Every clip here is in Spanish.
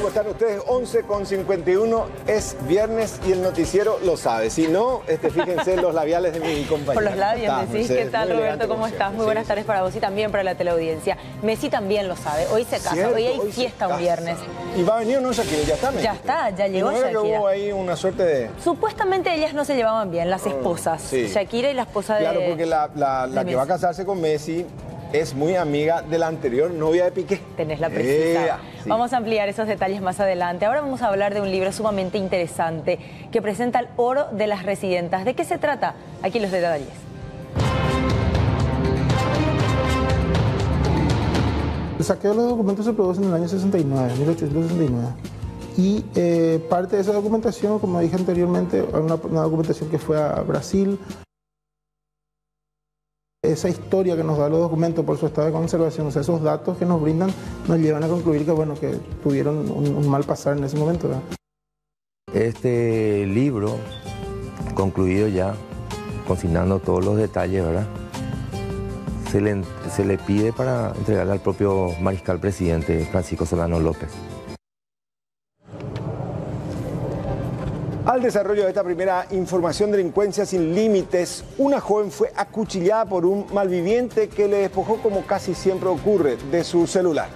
¿Cómo están ustedes? 11:51, es viernes y el noticiero lo sabe. Si no, fíjense en los labiales de mi compañero. Por los labios decís, ¿qué tal, Roberto? ¿Cómo estás? Muy buenas tardes para vos y también para la teleaudiencia. Messi también lo sabe, hoy se casa, Cierto, hoy hay fiesta un viernes. ¿Y va a venir o no Shakira? ¿Ya está? Ya está, ya llegó Shakira. Shakira. Que hubo ahí una suerte de... Supuestamente ellas no se llevaban bien, las esposas. Sí. Shakira y la esposa de Claro, porque la que va a casarse con Messi es muy amiga de la anterior novia de Piqué. Tenés la precisa. Sí. Vamos a ampliar esos detalles más adelante. Ahora vamos a hablar de un libro sumamente interesante que presenta el oro de las residentas. ¿De qué se trata? Aquí los detalles. El saqueo de los documentos se produce en el año 69, 1869. Y parte de esa documentación, como dije anteriormente, una documentación que fue a Brasil. Esa historia que nos da los documentos por su estado de conservación, o sea, esos datos que nos brindan, nos llevan a concluir que, bueno, que tuvieron un mal pasar en ese momento, ¿verdad? Este libro, concluido ya, consignando todos los detalles, ¿verdad? Se le pide para entregarle al propio mariscal presidente Francisco Solano López. Al desarrollo de esta primera información, delincuencia sin límites, una joven fue acuchillada por un malviviente que le despojó, como casi siempre ocurre, de su celular.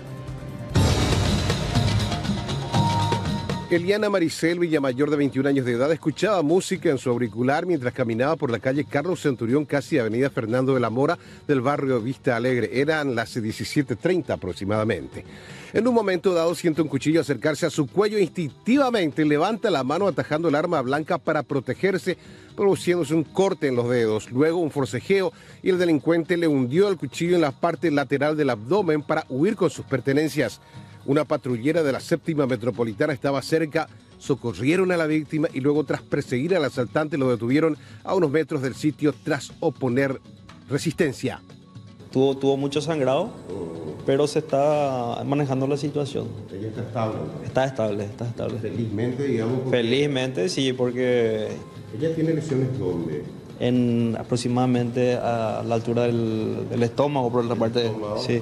Eliana Maricel Villamayor, de 21 años de edad, escuchaba música en su auricular mientras caminaba por la calle Carlos Centurión, casi avenida Fernando de la Mora, del barrio Vista Alegre. Eran las 17:30 aproximadamente. En un momento dado siente un cuchillo acercarse a su cuello. Instintivamente levanta la mano atajando el arma blanca para protegerse, produciéndose un corte en los dedos. Luego un forcejeo y el delincuente le hundió el cuchillo en la parte lateral del abdomen para huir con sus pertenencias. Una patrullera de la 7ª Metropolitana estaba cerca, socorrieron a la víctima y luego, tras perseguir al asaltante, lo detuvieron a unos metros del sitio tras oponer resistencia. Tuvo mucho sangrado, pero se está manejando la situación. ¿Ella está estable? Está estable. Felizmente, digamos. Felizmente, sí, porque... ¿Ella tiene lesiones dónde? Aproximadamente a la altura del estómago, por la parte... Sí.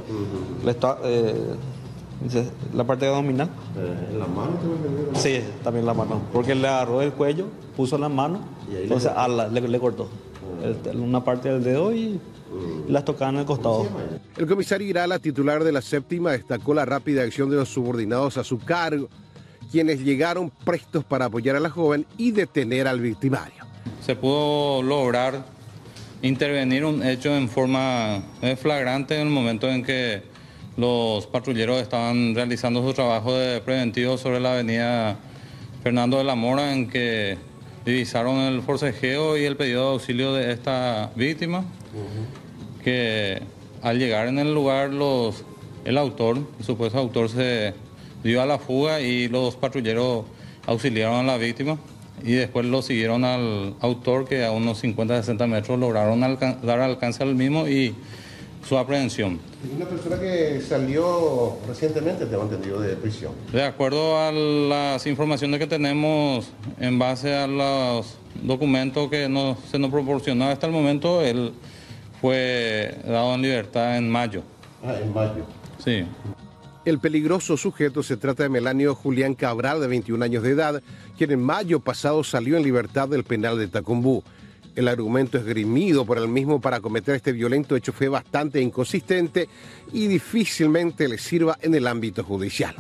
La parte abdominal. ¿En la mano también? Sí, también la mano. Porque le agarró el cuello, puso la mano, entonces le cortó una parte del dedo y las tocaba en el costado. El comisario Irala, titular de la 7ª, destacó la rápida acción de los subordinados a su cargo, quienes llegaron prestos para apoyar a la joven y detener al victimario. Se pudo lograr intervenir un hecho en forma flagrante en el momento en que los patrulleros estaban realizando su trabajo de preventivo sobre la avenida Fernando de la Mora, en que divisaron el forcejeo y el pedido de auxilio de esta víctima, que al llegar en el lugar el supuesto autor se dio a la fuga y los patrulleros auxiliaron a la víctima y después lo siguieron al autor, que a unos 50-60 metros lograron dar alcance al mismo y su aprehensión. Una persona que salió recientemente, tengo entendido, de prisión. De acuerdo a las informaciones que tenemos en base a los documentos que se nos proporcionó hasta el momento, él fue dado en libertad en mayo. En mayo. Sí. El peligroso sujeto se trata de Melanio Julián Cabral, de 21 años de edad, quien en mayo pasado salió en libertad del penal de Tacumbú. El argumento esgrimido por el mismo para cometer este violento hecho fue bastante inconsistente y difícilmente le sirva en el ámbito judicial.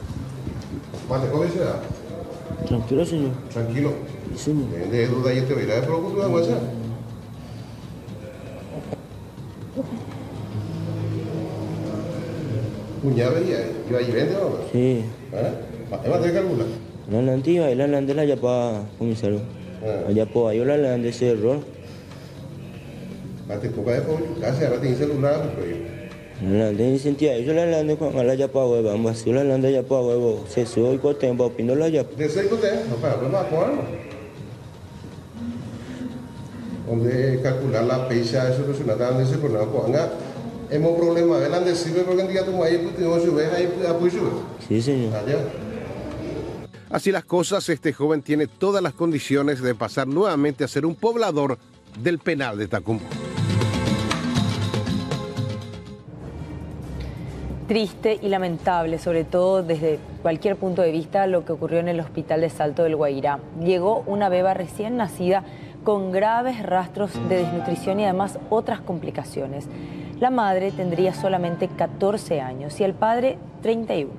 Tranquilo, señor. Tranquilo. Sí, señor. ¿De duda y te verá de procura de WhatsApp? ¿Cuñada iba a vender o no? Sí. ¿Es más de calcular? La antigua, la lande la yapa, comisario. Allá por ahí la lande ese error. Mate poca de pollo, casi ahora tiene celular, pero La lande sentía yo la lande con la yapa hueva, vamos a la lande yapa huevo, se sube y corten, va opino la yapa. ¿De seis cotes? No, para, no va a jugar. Donde calcular la fecha de solucionar, donde se pone a jugar. Hemos problema, ¿verdad? Sirve porque en día tu ahí, pues, te subes ahí, pues, Sí, señor. Adiós. Así las cosas, este joven tiene todas las condiciones de pasar nuevamente a ser un poblador del penal de Tacumbú. triste y lamentable, sobre todo desde cualquier punto de vista, lo que ocurrió en el hospital de Salto del Guairá. Llegó una beba recién nacida con graves rastros de desnutrición y además otras complicaciones. La madre tendría solamente 14 años y el padre 31.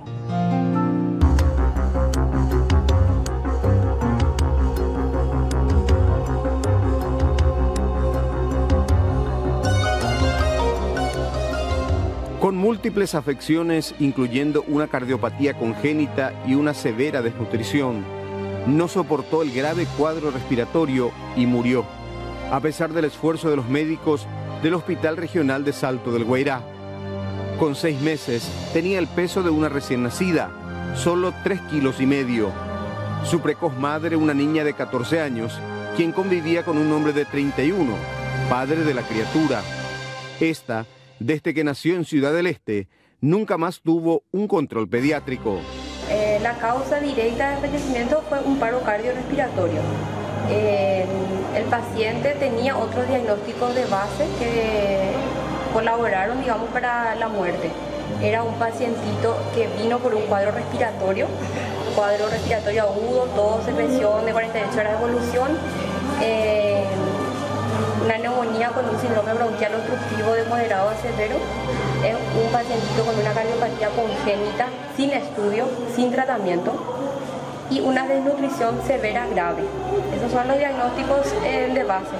Con múltiples afecciones, incluyendo una cardiopatía congénita y una severa desnutrición, no soportó el grave cuadro respiratorio y murió, a pesar del esfuerzo de los médicos del Hospital Regional de Salto del Guairá. Con 6 meses, tenía el peso de una recién nacida, solo 3,5 kilos. Su precoz madre, una niña de 14 años, quien convivía con un hombre de 31, padre de la criatura. Esta, desde que nació en Ciudad del Este, nunca más tuvo un control pediátrico. La causa directa del fallecimiento fue un paro cardiorrespiratorio. El paciente tenía otros diagnósticos de base que colaboraron, digamos, para la muerte. Era un pacientito que vino por un cuadro respiratorio agudo, tos, depresión de 48 horas de evolución, una neumonía con un síndrome bronquial obstructivo de moderado a severo. Es un pacientito con una cardiopatía congénita, sin estudio, sin tratamiento y una desnutrición severa grave. Esos son los diagnósticos de base.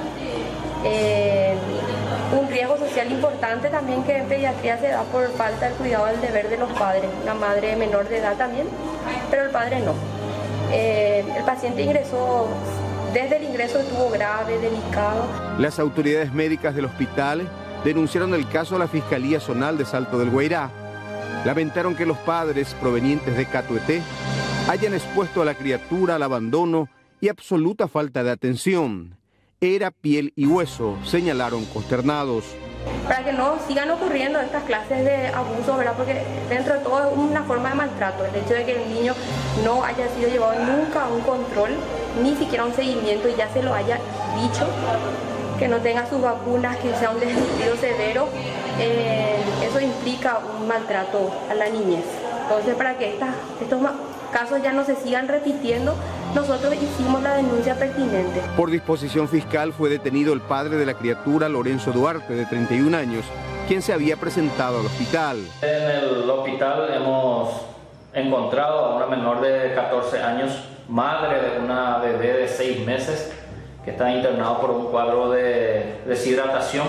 Un riesgo social importante también que en pediatría se da por falta del cuidado del deber de los padres. La madre menor de edad también, pero el padre no. El paciente ingresó. Desde el ingreso estuvo grave, delicado. Las autoridades médicas del hospital denunciaron el caso a la Fiscalía Zonal de Salto del Guairá. Lamentaron que los padres provenientes de Catueté hayan expuesto a la criatura al abandono y absoluta falta de atención. Era piel y hueso, señalaron consternados. Para que no sigan ocurriendo estas clases de abuso, ¿verdad? Porque dentro de todo es una forma de maltrato. El hecho de que el niño no haya sido llevado nunca a un control, ni siquiera a un seguimiento, y ya se lo haya dicho, que no tenga sus vacunas, que sea un desnutrido severo, eso implica un maltrato a la niñez. Entonces, para que estos casos ya no se sigan repitiendo, nosotros hicimos la denuncia pertinente. Por disposición fiscal fue detenido el padre de la criatura, Lorenzo Duarte, de 31 años, quien se había presentado al hospital. En el hospital hemos encontrado a una menor de 14 años, madre de una bebé de 6 meses, que está internado por un cuadro de deshidratación.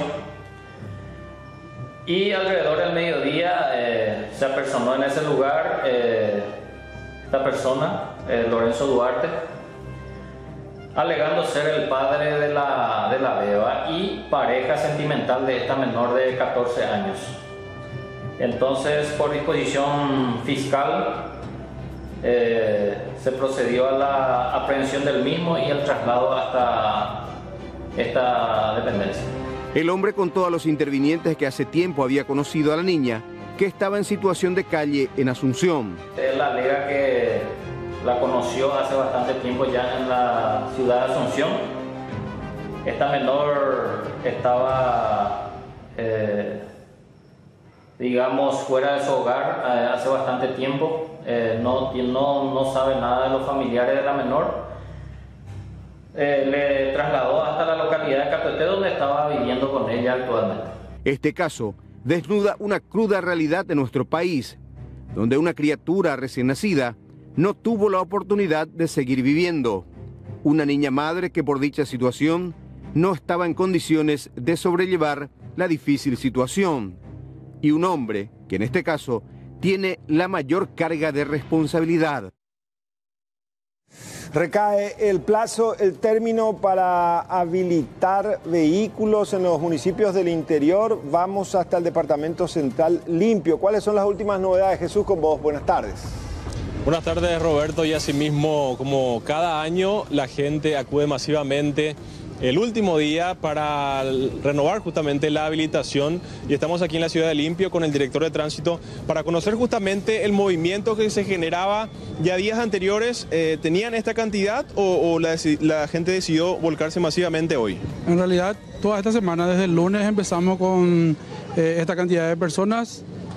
Y alrededor del mediodía se apersonó en ese lugar esta persona, Lorenzo Duarte, alegando ser el padre de la beba y pareja sentimental de esta menor de 14 años. Entonces, por disposición fiscal, se procedió a la aprehensión del mismo y el traslado hasta esta dependencia. El hombre contó a los intervinientes que hace tiempo había conocido a la niña, que estaba en situación de calle en Asunción. Él alega que la conoció hace bastante tiempo ya en la ciudad de Asunción. Esta menor estaba, digamos, fuera de su hogar hace bastante tiempo. No sabe nada de los familiares de la menor. Le trasladó hasta la localidad de Catueté, donde estaba viviendo con ella actualmente. Este caso desnuda una cruda realidad de nuestro país, donde una criatura recién nacida no tuvo la oportunidad de seguir viviendo. Una niña madre que por dicha situación no estaba en condiciones de sobrellevar la difícil situación. Y un hombre que en este caso tiene la mayor carga de responsabilidad. Recae el plazo, el término para habilitar vehículos en los municipios del interior. Vamos hasta el Departamento Central limpio. ¿Cuáles son las últimas novedades? Jesús, con vos. Buenas tardes. Buenas tardes, Roberto. Y asimismo, como cada año, la gente acude masivamente el último día para renovar justamente la habilitación, y estamos aquí en la ciudad de Limpio con el director de tránsito para conocer justamente el movimiento que se generaba ya días anteriores. ¿Tenían esta cantidad o la gente decidió volcarse masivamente hoy? En realidad, toda esta semana, desde el lunes, empezamos con esta cantidad de personas.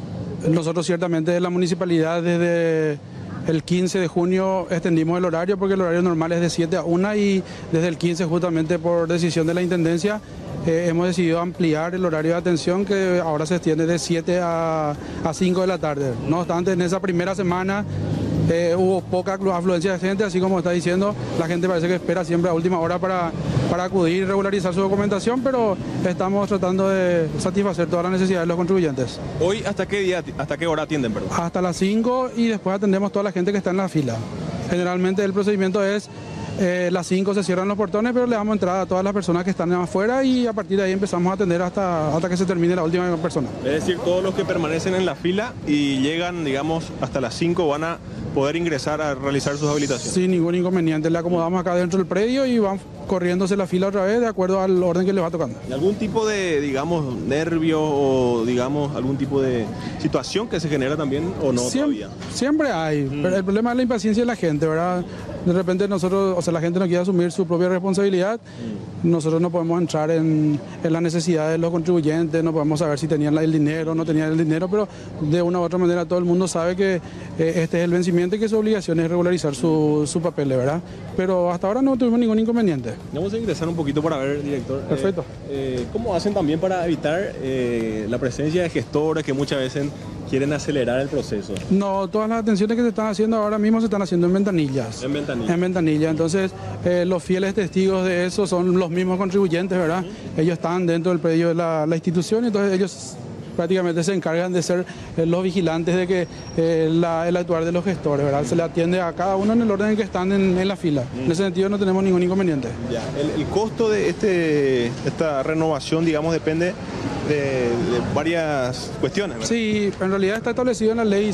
Nosotros ciertamente de la municipalidad desde el 15 de junio extendimos el horario porque el horario normal es de 7 a 1 y desde el 15 justamente por decisión de la Intendencia hemos decidido ampliar el horario de atención que ahora se extiende de 7 a 5 de la tarde. No obstante, en esa primera semana hubo poca afluencia de gente, así como está diciendo, la gente parece que espera siempre a última hora para acudir y regularizar su documentación, pero estamos tratando de satisfacer todas las necesidades de los contribuyentes. ¿Hoy hasta qué día, hasta qué hora atienden, perdón? Hasta las 5 y después atendemos toda la gente que está en la fila. Generalmente el procedimiento es las 5 se cierran los portones, pero le damos entrada a todas las personas que están afuera y a partir de ahí empezamos a atender hasta que se termine la última persona. Es decir, todos los que permanecen en la fila y llegan, digamos, hasta las 5 van a poder ingresar a realizar sus habilitaciones. Sin ningún inconveniente, le acomodamos acá dentro del predio y van corriéndose la fila otra vez de acuerdo al orden que les va tocando. ¿Algún tipo de, digamos, nervio o, digamos, algún tipo de situación que se genera también o no todavía? Siempre hay, pero el problema es la impaciencia de la gente, ¿verdad? De repente nosotros, o sea, la gente no quiere asumir su propia responsabilidad, nosotros no podemos entrar en las necesidades de los contribuyentes, no podemos saber si tenían el dinero o no tenían el dinero, pero de una u otra manera todo el mundo sabe que este es el vencimiento y que su obligación es regularizar su papel, ¿verdad? Pero hasta ahora no tuvimos ningún inconveniente. Vamos a ingresar un poquito para ver, director. Perfecto. ¿Cómo hacen también para evitar la presencia de gestores que muchas veces quieren acelerar el proceso? No, todas las atenciones que se están haciendo ahora mismo se están haciendo en ventanillas. En ventanilla. En ventanilla. Entonces, los fieles testigos de eso son los mismos contribuyentes, ¿verdad? Ellos están dentro del predio de la institución, entonces ellos prácticamente se encargan de ser los vigilantes de que el actuar de los gestores, ¿verdad? Se le atiende a cada uno en el orden en que están en la fila. En ese sentido no tenemos ningún inconveniente. Ya. El costo de esta renovación, digamos, depende de varias cuestiones, ¿verdad? Sí, en realidad está establecido en la ley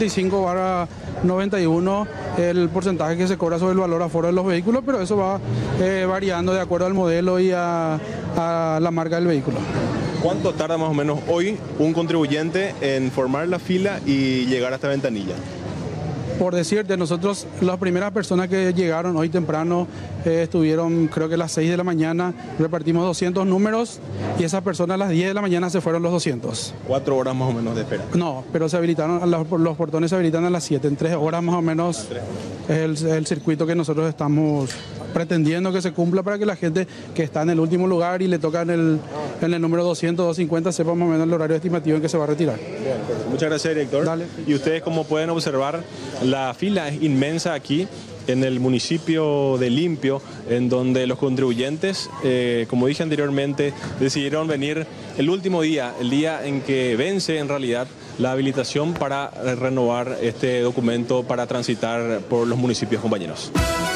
135/91 el porcentaje que se cobra sobre el valor aforo de los vehículos, pero eso va variando de acuerdo al modelo y a la marca del vehículo. ¿Cuánto tarda más o menos hoy un contribuyente en formar la fila y llegar a esta ventanilla? Por decirte, nosotros las primeras personas que llegaron hoy temprano estuvieron creo que a las 6 de la mañana, repartimos 200 números y esas personas a las 10 de la mañana se fueron los 200. 4 horas más o menos de espera. No, pero se habilitaron, los portones se habilitan a las 7, en 3 horas más o menos es el circuito que nosotros estamos pretendiendo que se cumpla para que la gente que está en el último lugar y le toca en el número 200, 250 sepa más o menos el horario estimativo en que se va a retirar. Bien, pues, muchas gracias, director. Dale. Y ustedes, como pueden observar, la fila es inmensa aquí en el municipio de Limpio, en donde los contribuyentes, como dije anteriormente, decidieron venir el último día, el día en que vence en realidad la habilitación para renovar este documento para transitar por los municipios compañeros.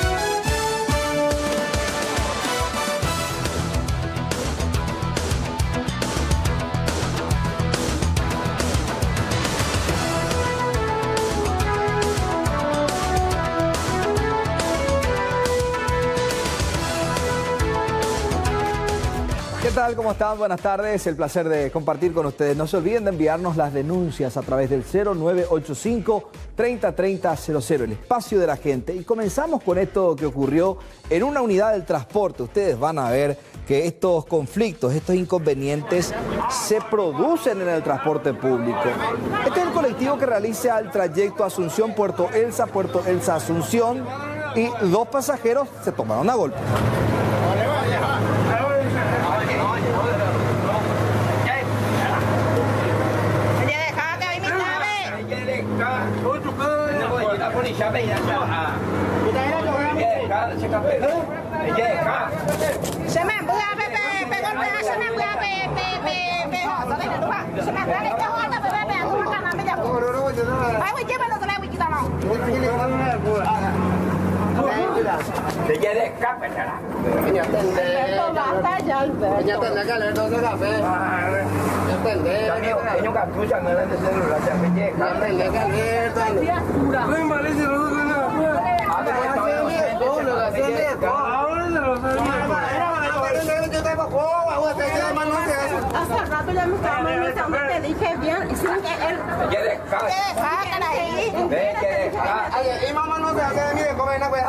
¿Qué tal? ¿Cómo están? Buenas tardes. El placer de compartir con ustedes. No se olviden de enviarnos las denuncias a través del 0985-303000, el espacio de la gente. Y comenzamos con esto que ocurrió en una unidad del transporte. Ustedes van a ver que estos conflictos, estos inconvenientes se producen en el transporte público. Este es el colectivo que realiza el trayecto Asunción-Puerto Elsa-Asunción y 2 pasajeros se tomaron a golpe. Hace rato ya me estaba manifestando, te dije bien, sin que él... ¿Qué dejaste ahí? Y mamá no se hace de mí de comer, no puede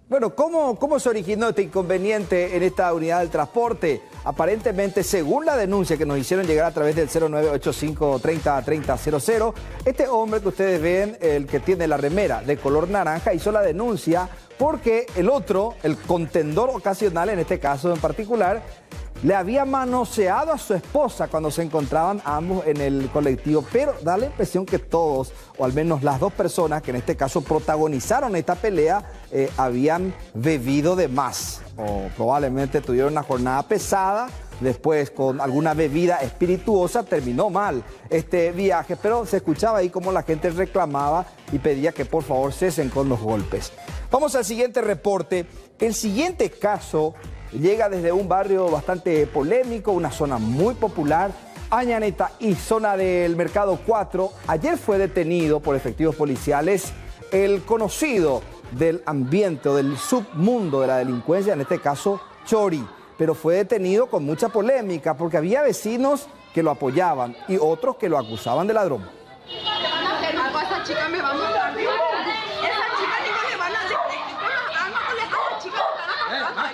Bueno, ¿cómo se originó este inconveniente en esta unidad del transporte? Aparentemente, según la denuncia que nos hicieron llegar a través del 0985-30-3000, este hombre que ustedes ven, el que tiene la remera de color naranja, hizo la denuncia porque el otro, el contendor ocasional, en este caso en particular, le había manoseado a su esposa cuando se encontraban ambos en el colectivo, pero da la impresión que todos, o al menos las dos personas que en este caso protagonizaron esta pelea, habían bebido de más, o probablemente tuvieron una jornada pesada. Después, con alguna bebida espirituosa, terminó mal este viaje, pero se escuchaba ahí como la gente reclamaba y pedía que por favor cesen con los golpes. Vamos al siguiente reporte. El siguiente caso llega desde un barrio bastante polémico, una zona muy popular, Añaneta y zona del Mercado 4. Ayer fue detenido por efectivos policiales el conocido del ambiente o del submundo de la delincuencia, en este caso Chori, pero fue detenido con mucha polémica porque había vecinos que lo apoyaban y otros que lo acusaban de ladrón. Esa chica me va a matar. Esa chica digo le van a hacer con las armas con esa chica me van a matar.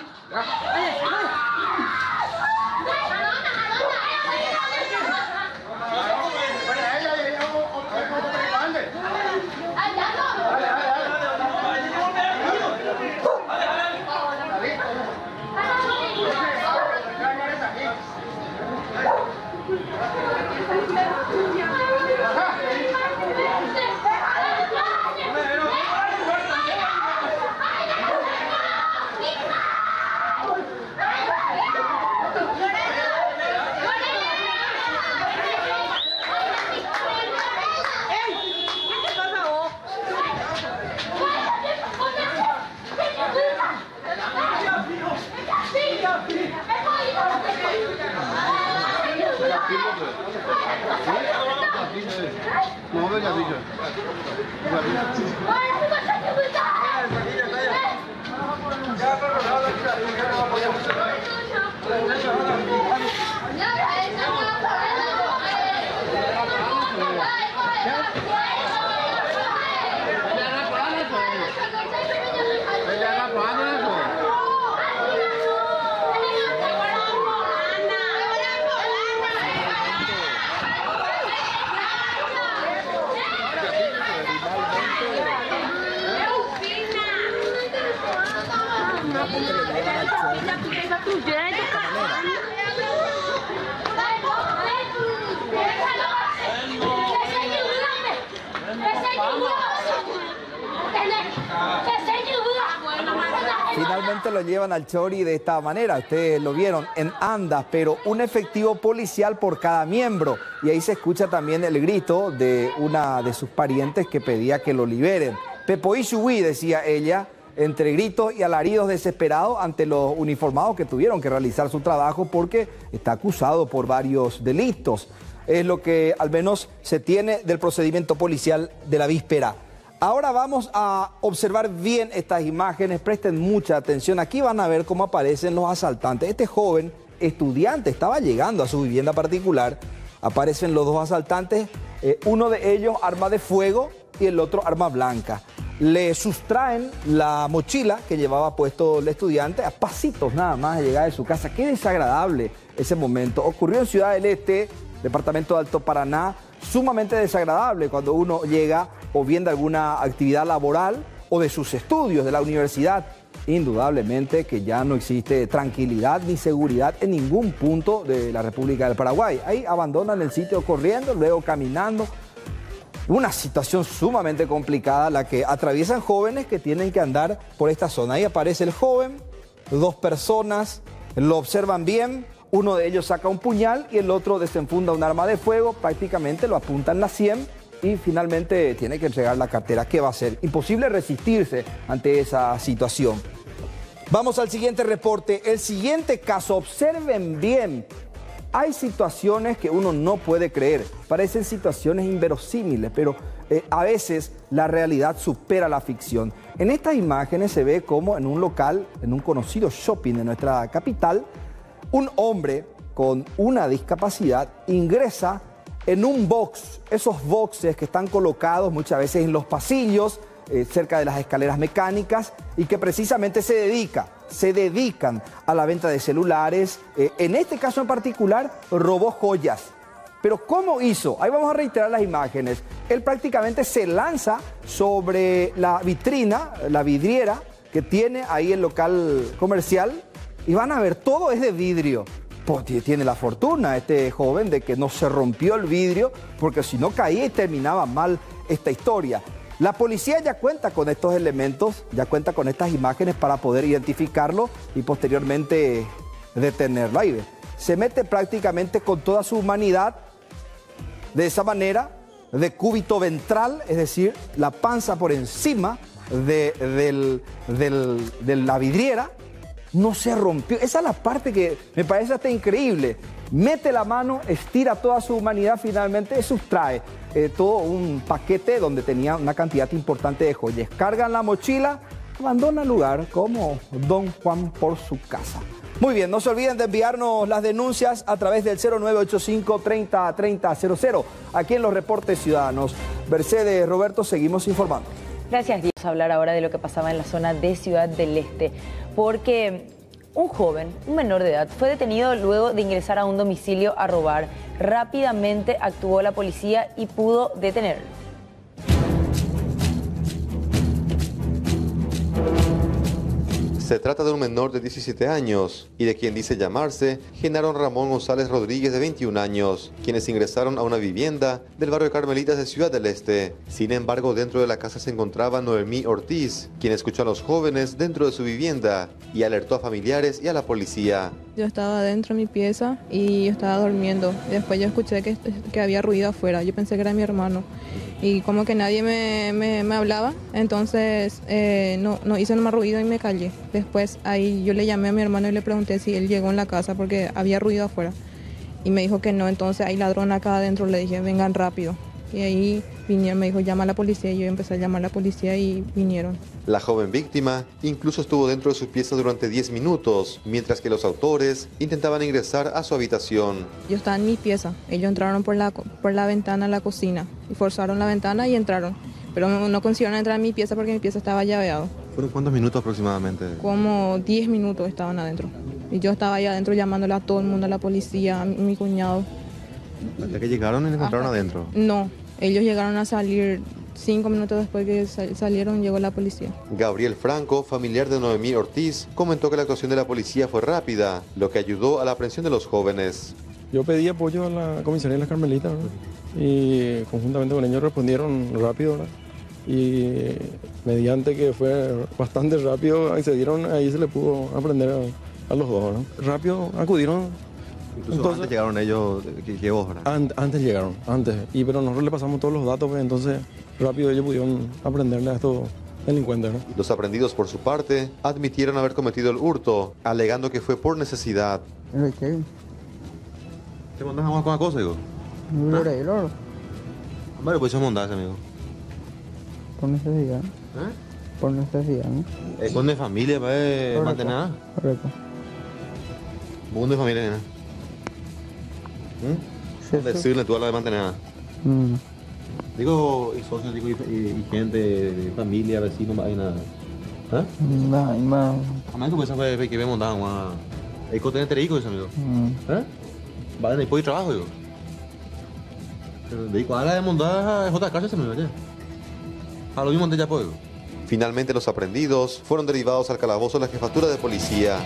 Finalmente lo llevan al Chori de esta manera, ustedes lo vieron, en andas, pero un efectivo policial por cada miembro. Y ahí se escucha también el grito de una de sus parientes que pedía que lo liberen. Pepoí Subí, decía ella, entre gritos y alaridos desesperados ante los uniformados que tuvieron que realizar su trabajo porque está acusado por varios delitos. Es lo que al menos se tiene del procedimiento policial de la víspera. Ahora vamos a observar bien estas imágenes, presten mucha atención. Aquí van a ver cómo aparecen los asaltantes. Este joven estudiante estaba llegando a su vivienda particular. Aparecen los dos asaltantes, uno de ellos arma de fuego y el otro arma blanca. Le sustraen la mochila que llevaba puesto el estudiante a pasitos nada más de llegar de su casa. Qué desagradable ese momento. Ocurrió en Ciudad del Este, departamento de Alto Paraná. Sumamente desagradable cuando uno llega o bien de alguna actividad laboral o de sus estudios de la universidad. Indudablemente que ya no existe tranquilidad ni seguridad en ningún punto de la República del Paraguay. Ahí abandonan el sitio corriendo, luego caminando. Una situación sumamente complicada la que atraviesan jóvenes que tienen que andar por esta zona. Ahí aparece el joven, dos personas, lo observan bien. Uno de ellos saca un puñal y el otro desenfunda un arma de fuego, prácticamente lo apunta en la sien y finalmente tiene que entregar la cartera. ¿Qué va a hacer? Imposible resistirse ante esa situación. Vamos al siguiente reporte. El siguiente caso, observen bien. Hay situaciones que uno no puede creer. Parecen situaciones inverosímiles, pero a veces la realidad supera la ficción. En estas imágenes se ve como en un local, en un conocido shopping de nuestra capital, un hombre con una discapacidad ingresa en un box, esos boxes que están colocados muchas veces en los pasillos, cerca de las escaleras mecánicas y que precisamente se dedican a la venta de celulares. En este caso en particular, robó joyas. Pero ¿cómo hizo? Ahí vamos a reiterar las imágenes. Él prácticamente se lanza sobre la vitrina, la vidriera que tiene ahí el local comercial y van a ver, todo es de vidrio. Pues tiene la fortuna este joven de que no se rompió el vidrio, porque si no caía y terminaba mal esta historia. La policía ya cuenta con estos elementos, ya cuenta con estas imágenes para poder identificarlo y posteriormente detenerlo. Ahí ve, se mete prácticamente con toda su humanidad, de esa manera, de cúbito ventral, es decir, la panza por encima de la vidriera. No se rompió. Esa es la parte que me parece hasta increíble. Mete la mano, estira toda su humanidad, finalmente sustrae todo un paquete donde tenía una cantidad importante de joyas. Cargan la mochila, abandona el lugar como Don Juan por su casa. Muy bien, no se olviden de enviarnos las denuncias a través del 0985 30 30 00, aquí en los Reportes Ciudadanos. Mercedes, Roberto, seguimos informando. Gracias, Dios. Vamos a hablar ahora de lo que pasaba en la zona de Ciudad del Este, porque un joven, un menor de edad, fue detenido luego de ingresar a un domicilio a robar. Rápidamente actuó la policía y pudo detenerlo. Se trata de un menor de 17 años y de quien dice llamarse Genaro Ramón González Rodríguez, de 21 años, quienes ingresaron a una vivienda del barrio Carmelitas de Ciudad del Este. Sin embargo, dentro de la casa se encontraba Noemí Ortiz, quien escuchó a los jóvenes dentro de su vivienda y alertó a familiares y a la policía. Yo estaba dentro de mi pieza y yo estaba durmiendo. Después yo escuché que había ruido afuera. Yo pensé que era mi hermano. Y como que nadie me hablaba, entonces no hice más ruido y me callé. Después ahí yo le llamé a mi hermano y le pregunté si él llegó en la casa porque había ruido afuera. Y me dijo que no, entonces hay ladrón acá adentro, le dije vengan rápido. Y ahí vinieron, me dijo llama a la policía y yo empecé a llamar a la policía y vinieron. La joven víctima incluso estuvo dentro de su pieza durante 10 minutos, mientras que los autores intentaban ingresar a su habitación. Yo estaba en mi pieza, ellos entraron por la ventana a la cocina y forzaron la ventana y entraron. Pero no consiguieron entrar a mi pieza porque mi pieza estaba llaveado. ¿Fueron cuántos minutos aproximadamente? Como 10 minutos estaban adentro. Y yo estaba ahí adentro llamándole a todo el mundo, a la policía, a mi cuñado. ¿Hasta que llegaron y encontraron adentro? No, ellos llegaron a salir 5 minutos después que salieron, llegó la policía. Gabriel Franco, familiar de Noemí Ortiz, comentó que la actuación de la policía fue rápida, lo que ayudó a la aprehensión de los jóvenes. Yo pedí apoyo a la comisaría de las Carmelitas, ¿verdad? Y conjuntamente con ellos respondieron rápido, ¿verdad? Y mediante que fue bastante rápido, accedieron, ahí se le pudo aprender a los dos, ¿verdad? Rápido acudieron. Incluso entonces, antes llegaron ellos, ¿qué vos, verdad? Antes llegaron, pero nosotros le pasamos todos los datos, pues, entonces rápido ellos pudieron aprenderle a estos delincuentes, ¿no? Los aprendidos, por su parte, admitieron haber cometido el hurto, alegando que fue por necesidad. ¿Qué? ¿Te mandás a una cosa, digo? No, no. Vale, pues eso mandás, amigo. Por necesidad. Por necesidad, ¿no? ¿Con de familia para mantener? Correcto. ¿Vos de familia, nena? Decirle tú a la de mantener. Digo, y socios, digo, y gente de familia, vecinos, no hay nada. No. A mí pues sabe que vemos nada más. Hay que tener hijos, amigo. Vale, después de trabajo, digo. De igual de montar es otra casa, se me vaya. A lo mismo de ya puedo. Finalmente los aprendidos fueron derivados al calabozo de la jefatura de policía.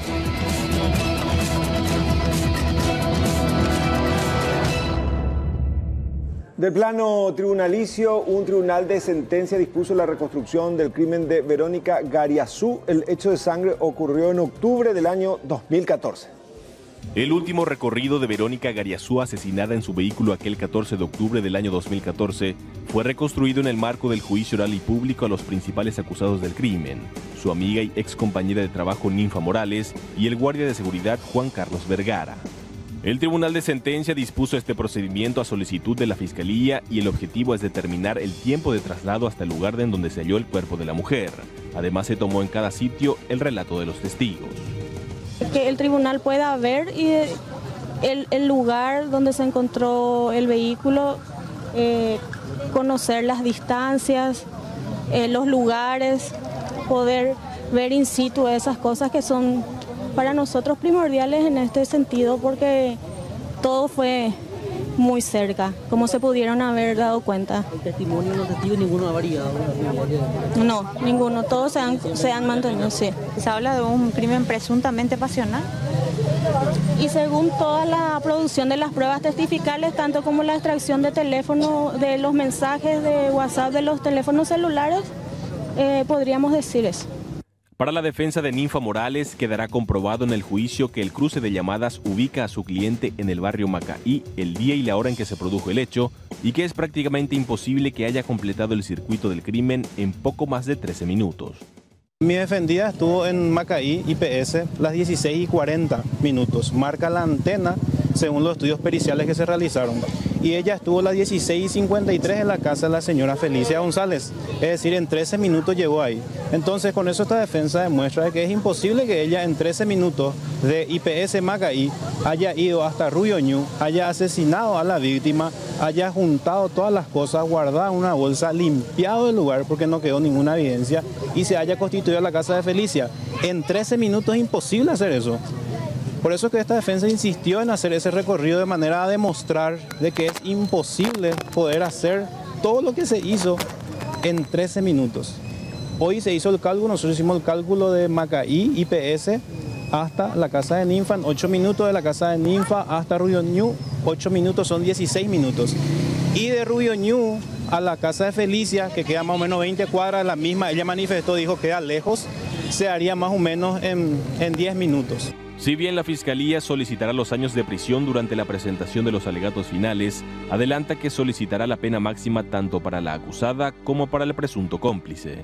Del plano tribunalicio, un tribunal de sentencia dispuso la reconstrucción del crimen de Verónica Gariazú. El hecho de sangre ocurrió en octubre del año 2014. El último recorrido de Verónica Gariazú, asesinada en su vehículo aquel 14 de octubre del año 2014, fue reconstruido en el marco del juicio oral y público a los principales acusados del crimen, su amiga y ex compañera de trabajo Ninfa Morales y el guardia de seguridad Juan Carlos Vergara. El Tribunal de Sentencia dispuso este procedimiento a solicitud de la Fiscalía y el objetivo es determinar el tiempo de traslado hasta el lugar en donde se halló el cuerpo de la mujer. Además, se tomó en cada sitio el relato de los testigos. Que el tribunal pueda ver el lugar donde se encontró el vehículo, conocer las distancias, los lugares, poder ver in situ esas cosas que son para nosotros primordiales en este sentido, porque todo fue muy cerca, como se pudieron haber dado cuenta. ¿El testimonio de los testigos ninguno ha variado? No, ninguno, todos se han mantenido, sí. Se habla de un crimen presuntamente pasional. Y según toda la producción de las pruebas testificales, tanto como la extracción de teléfono, de los mensajes de WhatsApp de los teléfonos celulares, podríamos decir eso. Para la defensa de Ninfa Morales, quedará comprobado en el juicio que el cruce de llamadas ubica a su cliente en el barrio Macaí el día y la hora en que se produjo el hecho y que es prácticamente imposible que haya completado el circuito del crimen en poco más de 13 minutos. Mi defendida estuvo en Macaí, IPS, las 16:40, marca la antena según los estudios periciales que se realizaron. Y ella estuvo las 16:53 en la casa de la señora Felicia González, es decir, en 13 minutos llegó ahí. Entonces con eso esta defensa demuestra de que es imposible que ella en 13 minutos de IPS Macaí haya ido hasta Ruyoñú, haya asesinado a la víctima, haya juntado todas las cosas, guardado en una bolsa, limpiado el lugar porque no quedó ninguna evidencia y se haya constituido la casa de Felicia. En 13 minutos es imposible hacer eso. Por eso es que esta defensa insistió en hacer ese recorrido de manera a demostrar de que es imposible poder hacer todo lo que se hizo en 13 minutos. Hoy se hizo el cálculo, nosotros hicimos el cálculo de Macaí, IPS, hasta la casa de Ninfa, en 8 minutos de la casa de Ninfa hasta Ruyoñú, 8 minutos son 16 minutos. Y de Ruyoñú a la casa de Felicia, que queda más o menos 20 cuadras, la misma, ella manifestó, dijo que queda lejos, se haría más o menos en 10 minutos. Si bien la Fiscalía solicitará los años de prisión durante la presentación de los alegatos finales, adelanta que solicitará la pena máxima tanto para la acusada como para el presunto cómplice.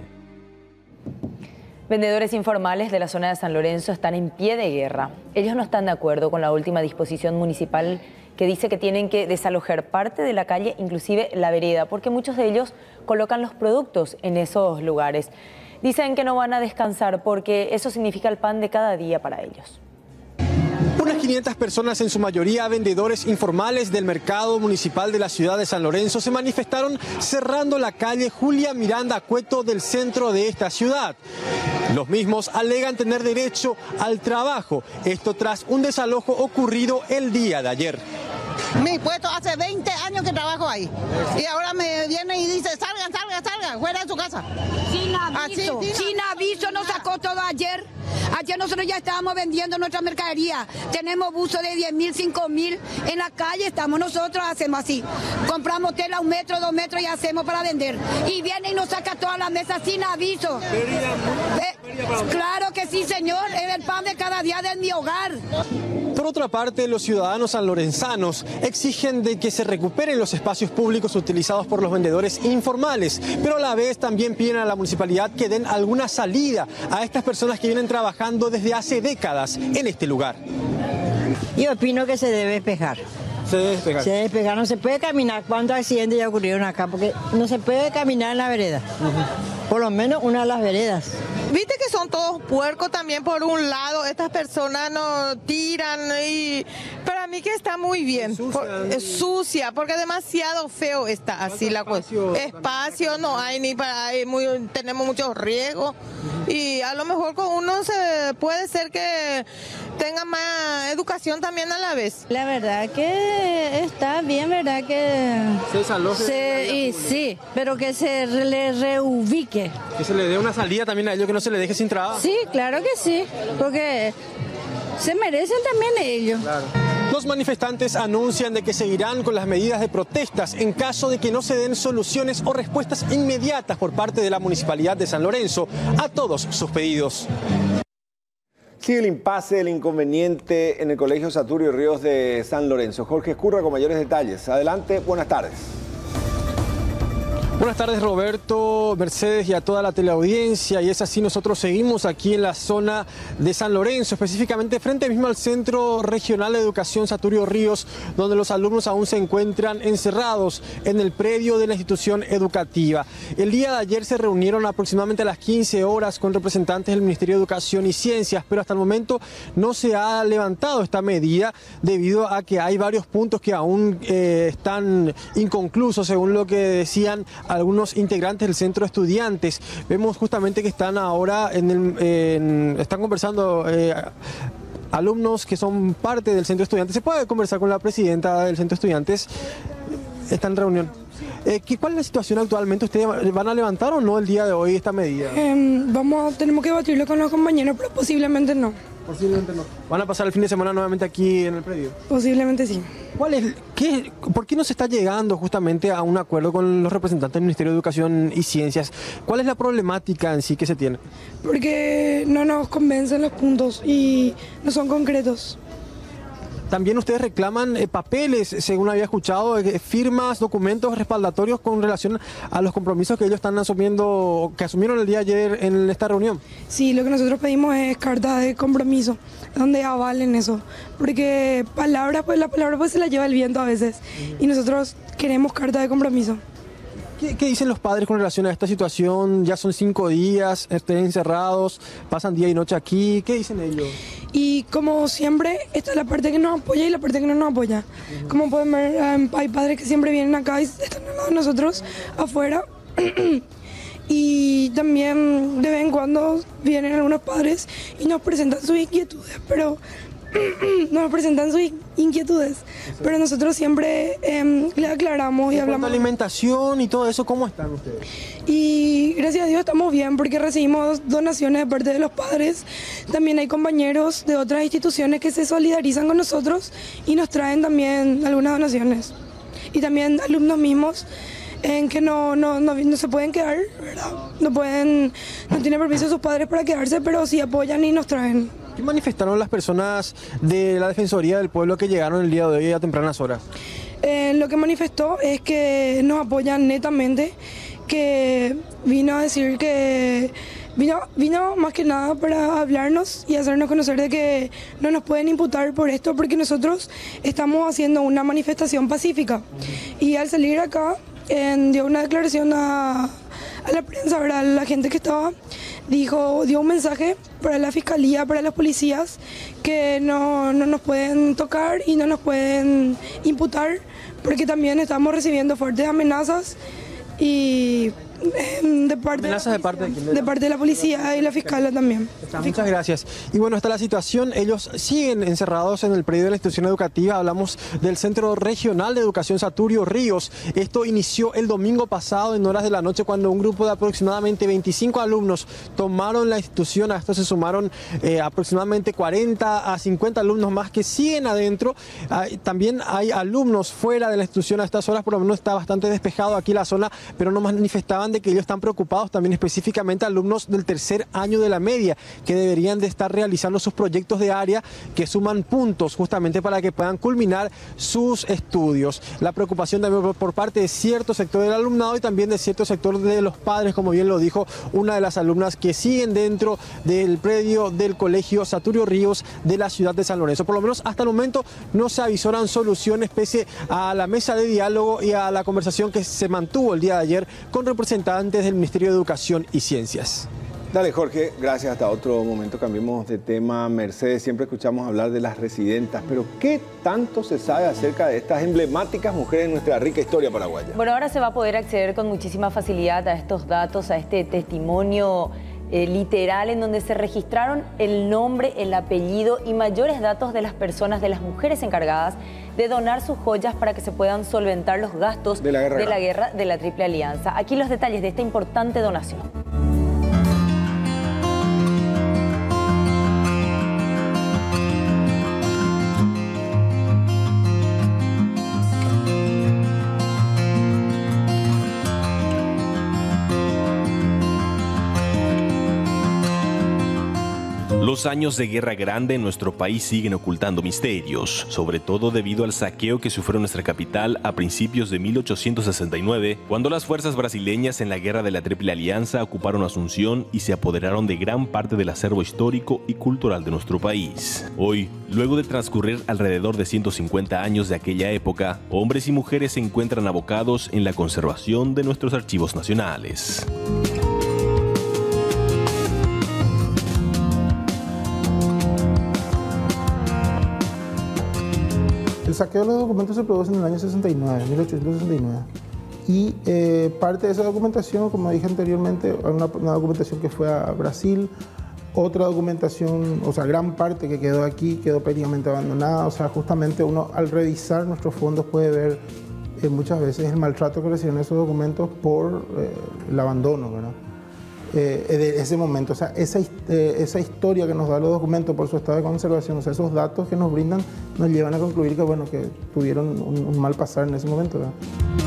Vendedores informales de la zona de San Lorenzo están en pie de guerra. Ellos no están de acuerdo con la última disposición municipal que dice que tienen que desalojar parte de la calle, inclusive la vereda, porque muchos de ellos colocan los productos en esos lugares. Dicen que no van a descansar porque eso significa el pan de cada día para ellos. Unas 500 personas, en su mayoría vendedores informales del mercado municipal de la ciudad de San Lorenzo, se manifestaron cerrando la calle Julia Miranda Cueto del centro de esta ciudad. Los mismos alegan tener derecho al trabajo, esto tras un desalojo ocurrido el día de ayer. Mi puesto hace 20 años que trabajo ahí y ahora me viene y dice salgan, fuera de su casa. Sin aviso nos sacó todo ayer. Ayer nosotros ya estábamos vendiendo nuestra mercadería. Tenemos buzos de 10.000, 5.000. En la calle estamos nosotros, hacemos así. Compramos tela 1 metro, 2 metros y hacemos para vender. Y viene y nos saca toda la mesa sin aviso. Claro que sí, señor. Es el pan de cada día de mi hogar. Por otra parte, los ciudadanos sanlorenzanos exigen de que se recuperen los espacios públicos utilizados por los vendedores informales, pero a la vez también piden a la municipalidad que den alguna salida a estas personas que vienen trabajando desde hace décadas en este lugar. Yo opino que se debe despejar. Se debe despejar. Se debe despejar, no se puede caminar. ¿Cuántos accidentes ya ocurrieron acá? Porque no se puede caminar en la vereda. Por lo menos una de las veredas. Viste que son todos puercos también por un lado, estas personas no tiran y para mí que está muy bien. Es sucia, porque demasiado feo está así la cosa. Espacio no hay ni para, tenemos muchos riesgos y a lo mejor con uno puede ser que tenga más educación también a la vez. La verdad que está bien, ¿verdad? Que se desaloje. Sí, pero que se le reubique. Que se le dé una salida también a ellos, que no se le deje sin trabajo. Sí, claro que sí, porque se merecen también ellos. Claro. Los manifestantes anuncian de que seguirán con las medidas de protestas en caso de que no se den soluciones o respuestas inmediatas por parte de la Municipalidad de San Lorenzo a todos sus pedidos. Sigue el impasse, el inconveniente en el Colegio Saturio Ríos de San Lorenzo. Jorge Escurra con mayores detalles. Adelante, buenas tardes. Buenas tardes, Roberto, Mercedes y a toda la teleaudiencia. Y es así, nosotros seguimos aquí en la zona de San Lorenzo, específicamente frente mismo al Centro Regional de Educación Saturio Ríos, donde los alumnos aún se encuentran encerrados en el predio de la institución educativa. El día de ayer se reunieron aproximadamente a las 15 horas con representantes del Ministerio de Educación y Ciencias, pero hasta el momento no se ha levantado esta medida debido a que hay varios puntos que aún están inconclusos, según lo que decían algunos integrantes del centro de estudiantes. Vemos justamente que están ahora están conversando alumnos que son parte del centro de estudiantes. Se puede conversar con la presidenta del centro de estudiantes. Está en reunión. ¿Cuál es la situación actualmente? ¿Ustedes van a levantar o no el día de hoy esta medida? Tenemos que debatirlo con los compañeros, pero posiblemente no. Posiblemente no. ¿Van a pasar el fin de semana nuevamente aquí en el predio? Posiblemente sí. ¿Por qué no se está llegando justamente a un acuerdo con los representantes del Ministerio de Educación y Ciencias? ¿Cuál es la problemática en sí que se tiene? Porque no nos convencen los puntos y no son concretos. También ustedes reclaman papeles, según había escuchado, firmas, documentos respaldatorios con relación a los compromisos que ellos están asumiendo, que asumieron el día de ayer en esta reunión. Sí, lo que nosotros pedimos es cartas de compromiso, donde avalen eso, porque la palabra pues se la lleva el viento a veces, y nosotros queremos cartas de compromiso. ¿Qué dicen los padres con relación a esta situación? Ya son 5 días, estén encerrados, pasan día y noche aquí. ¿Qué dicen ellos? Y como siempre, esta es la parte que nos apoya y la parte que no nos apoya. Como pueden ver, hay padres que siempre vienen acá y están al lado de nosotros afuera. Y también de vez en cuando vienen algunos padres y nos presentan sus inquietudes, pero pero nosotros siempre le aclaramos y hablamos. ¿La alimentación y todo eso, cómo están ustedes? Y gracias a Dios estamos bien porque recibimos donaciones de parte de los padres. También hay compañeros de otras instituciones que se solidarizan con nosotros y nos traen también algunas donaciones. Y también alumnos mismos en que no se pueden quedar, ¿verdad? No tienen permiso de sus padres para quedarse, pero sí apoyan y nos traen. ¿Qué manifestaron las personas de la Defensoría del Pueblo que llegaron el día de hoy a tempranas horas? Lo que manifestó es que nos apoyan netamente, que vino a decir que vino más que nada para hablarnos y hacernos conocer de que no nos pueden imputar por esto porque nosotros estamos haciendo una manifestación pacífica. Y al salir acá dio una declaración a la prensa, ¿verdad? La gente que estaba dio un mensaje para la fiscalía, para los policías, que no nos pueden tocar y no nos pueden imputar porque también estamos recibiendo fuertes amenazas y de parte de la policía y la fiscal también. Muchas gracias. Y bueno, está la situación. Ellos siguen encerrados en el predio de la institución educativa. Hablamos del Centro Regional de Educación Saturio Ríos. Esto inició el domingo pasado en horas de la noche cuando un grupo de aproximadamente 25 alumnos tomaron la institución. A esto se sumaron aproximadamente 40 a 50 alumnos más que siguen adentro. También hay alumnos fuera de la institución a estas horas. Por lo menos está bastante despejado aquí la zona, pero no manifestaban de que ellos están preocupados, también específicamente alumnos del tercer año de la media, que deberían de estar realizando sus proyectos de área que suman puntos justamente para que puedan culminar sus estudios. La preocupación también por parte de cierto sector del alumnado y también de cierto sector de los padres, como bien lo dijo una de las alumnas que siguen dentro del predio del Colegio Saturio Ríos de la ciudad de San Lorenzo. Por lo menos hasta el momento no se avisoran soluciones pese a la mesa de diálogo y a la conversación que se mantuvo el día de ayer con representantes del Ministerio de Educación y Ciencias. Dale, Jorge, gracias. Hasta otro momento cambiemos de tema. Mercedes, siempre escuchamos hablar de las residentas, pero ¿qué tanto se sabe acerca de estas emblemáticas mujeres en nuestra rica historia paraguaya? Bueno, ahora se va a poder acceder con muchísima facilidad a estos datos, a este testimonio literal en donde se registraron el nombre, el apellido y mayores datos de las personas, de las mujeres encargadas de donar sus joyas para que se puedan solventar los gastos de la guerra de la Triple Alianza. Aquí los detalles de esta importante donación. Los años de guerra grande en nuestro país siguen ocultando misterios, sobre todo debido al saqueo que sufrió nuestra capital a principios de 1869, cuando las fuerzas brasileñas en la guerra de la Triple Alianza ocuparon Asunción y se apoderaron de gran parte del acervo histórico y cultural de nuestro país. Hoy, luego de transcurrir alrededor de 150 años de aquella época, hombres y mujeres se encuentran abocados en la conservación de nuestros archivos nacionales. El saqueo de los documentos se produce en el año 69, 1869. Y parte de esa documentación, como dije anteriormente, una documentación que fue a Brasil, otra documentación, o sea, gran parte que quedó aquí, quedó prácticamente abandonada. O sea, justamente uno al revisar nuestros fondos puede ver muchas veces el maltrato que reciben esos documentos por el abandono, ¿verdad? De ese momento, o sea, esa historia que nos da los documentos por su estado de conservación, o sea, esos datos que nos brindan nos llevan a concluir que, bueno, que tuvieron un mal pasar en ese momento, ¿verdad?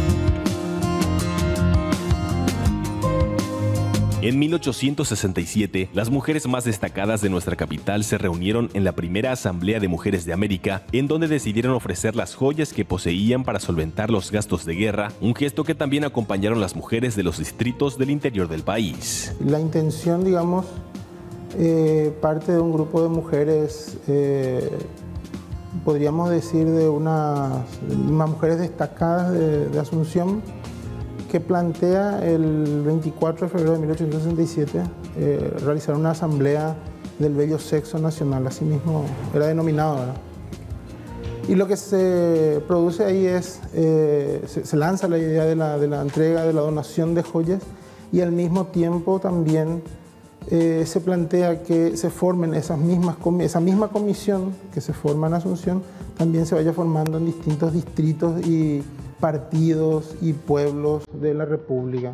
En 1867, las mujeres más destacadas de nuestra capital se reunieron en la primera Asamblea de Mujeres de América, en donde decidieron ofrecer las joyas que poseían para solventar los gastos de guerra, un gesto que también acompañaron las mujeres de los distritos del interior del país. La intención, digamos, parte de un grupo de mujeres, podríamos decir de unas mujeres destacadas de Asunción, que plantea el 24 de febrero de 1867 realizar una asamblea del bello sexo nacional, así mismo era denominado, ¿verdad? Y lo que se produce ahí es, se lanza la idea de la entrega, de la donación de joyas, y al mismo tiempo también se plantea que se formen esa misma comisión que se forma en Asunción, también se vaya formando en distintos distritos y partidos y pueblos de la República.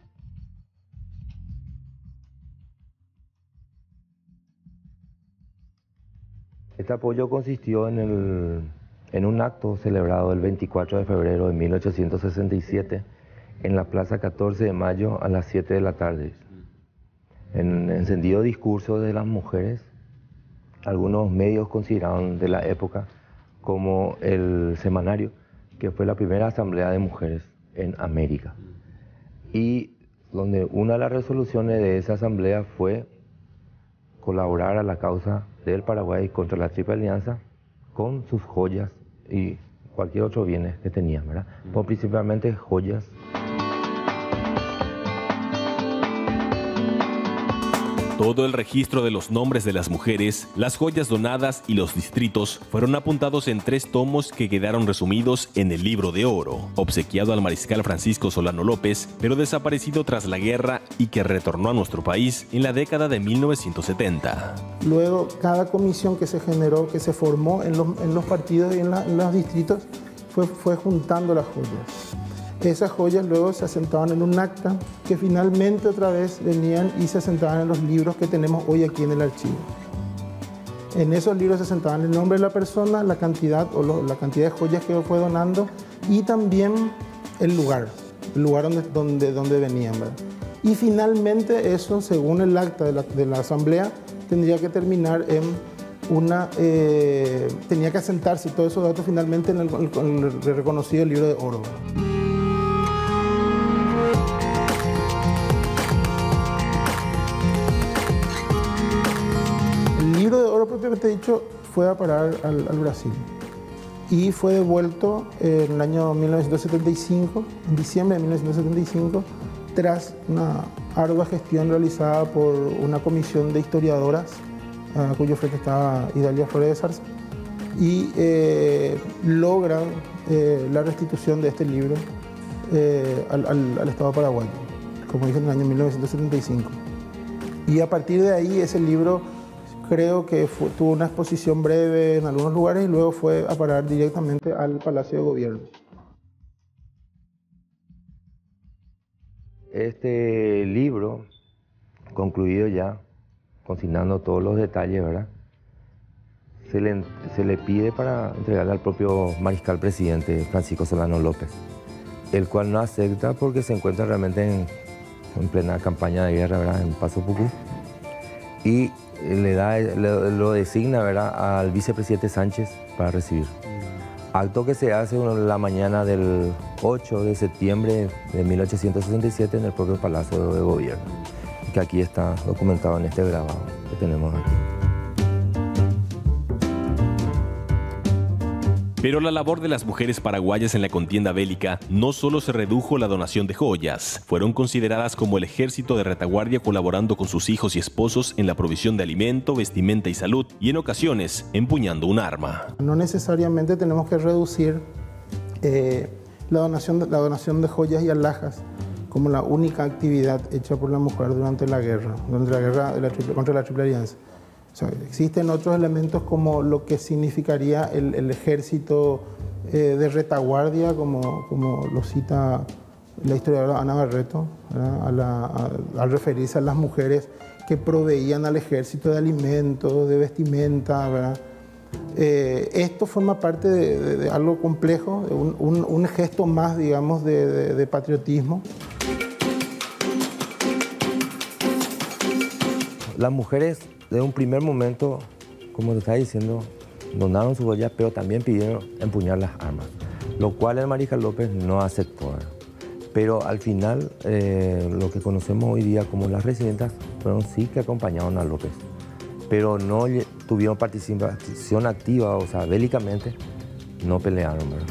Este apoyo consistió en un acto celebrado el 24 de febrero de 1867 en la Plaza 14 de Mayo a las 7 de la tarde. En encendido discurso de las mujeres, algunos medios consideraron de la época como el semanario, que fue la primera asamblea de mujeres en América, y donde una de las resoluciones de esa asamblea fue colaborar a la causa del Paraguay contra la Triple Alianza con sus joyas y cualquier otro bienes que tenían, ¿verdad? Pues principalmente joyas. Todo el registro de los nombres de las mujeres, las joyas donadas y los distritos fueron apuntados en 3 tomos que quedaron resumidos en el Libro de Oro, obsequiado al mariscal Francisco Solano López, pero desaparecido tras la guerra y que retornó a nuestro país en la década de 1970. Luego, cada comisión que se generó, que se formó en los partidos y en los distritos, fue juntando las joyas. Esas joyas luego se asentaban en un acta que finalmente otra vez venían y se asentaban en los libros que tenemos hoy aquí en el archivo. En esos libros se asentaban el nombre de la persona, la cantidad la cantidad de joyas que fue donando y también el lugar donde venían, ¿verdad? Y finalmente eso, según el acta de la asamblea, tendría que terminar en tenía que asentarse todos esos datos finalmente en el reconocido Libro de Oro. El Libro de Oro, propiamente dicho, fue a parar al Brasil y fue devuelto en el año 1975, en diciembre de 1975, tras una ardua gestión realizada por una comisión de historiadoras, a cuyo frente estaba Idalia Flores de Zarza, y logran la restitución de este libro al Estado paraguayo, como dije, en el año 1975. Y a partir de ahí ese libro creo que tuvo una exposición breve en algunos lugares y luego fue a parar directamente al Palacio de Gobierno. Este libro, concluido ya, consignando todos los detalles, ¿verdad? Se le pide para entregarle al propio mariscal presidente Francisco Solano López, el cual no acepta porque se encuentra realmente en plena campaña de guerra, ¿verdad? En Paso Pucú, y lo designa, ¿verdad?, al vicepresidente Sánchez para recibir. Acto que se hace en la mañana del 8 de septiembre de 1867 en el propio Palacio de Gobierno, que aquí está documentado en este grabado que tenemos aquí. Pero la labor de las mujeres paraguayas en la contienda bélica no solo se redujo a la donación de joyas, fueron consideradas como el ejército de retaguardia, colaborando con sus hijos y esposos en la provisión de alimento, vestimenta y salud, y en ocasiones empuñando un arma. No necesariamente tenemos que reducir la donación de joyas y alhajas como la única actividad hecha por la mujer durante la guerra contra la Triple Alianza. O sea, existen otros elementos como lo que significaría el ejército de retaguardia, como lo cita la historiadora Ana Barreto, al referirse a las mujeres que proveían al ejército de alimentos, de vestimenta, ¿verdad? Esto forma parte de algo complejo, un gesto más, digamos, de patriotismo. Las mujeres, de un primer momento, como te estaba diciendo, donaron sus joyas, pero también pidieron empuñar las armas, lo cual el Mariscal López no aceptó. Pero al final, lo que conocemos hoy día como las residentas, fueron sí que acompañaron a López, pero no tuvieron participación activa, o sea, bélicamente, no pelearon, ¿verdad?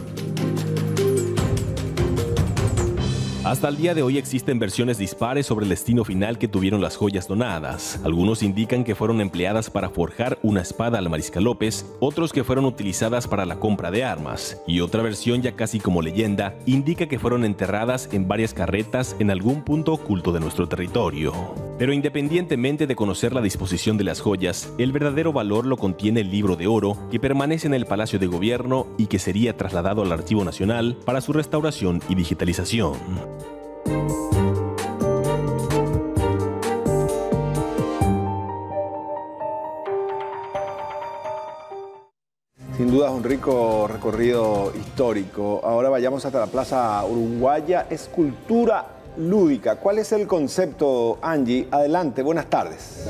Hasta el día de hoy existen versiones dispares sobre el destino final que tuvieron las joyas donadas. Algunos indican que fueron empleadas para forjar una espada al Mariscal López, otros que fueron utilizadas para la compra de armas, y otra versión, ya casi como leyenda, indica que fueron enterradas en varias carretas en algún punto oculto de nuestro territorio. Pero independientemente de conocer la disposición de las joyas, el verdadero valor lo contiene el libro de oro que permanece en el Palacio de Gobierno y que sería trasladado al Archivo Nacional para su restauración y digitalización. Sin duda es un rico recorrido histórico. Ahora vayamos hasta la Plaza Uruguaya, escultura lúdica. ¿Cuál es el concepto, Angie? Adelante, buenas tardes.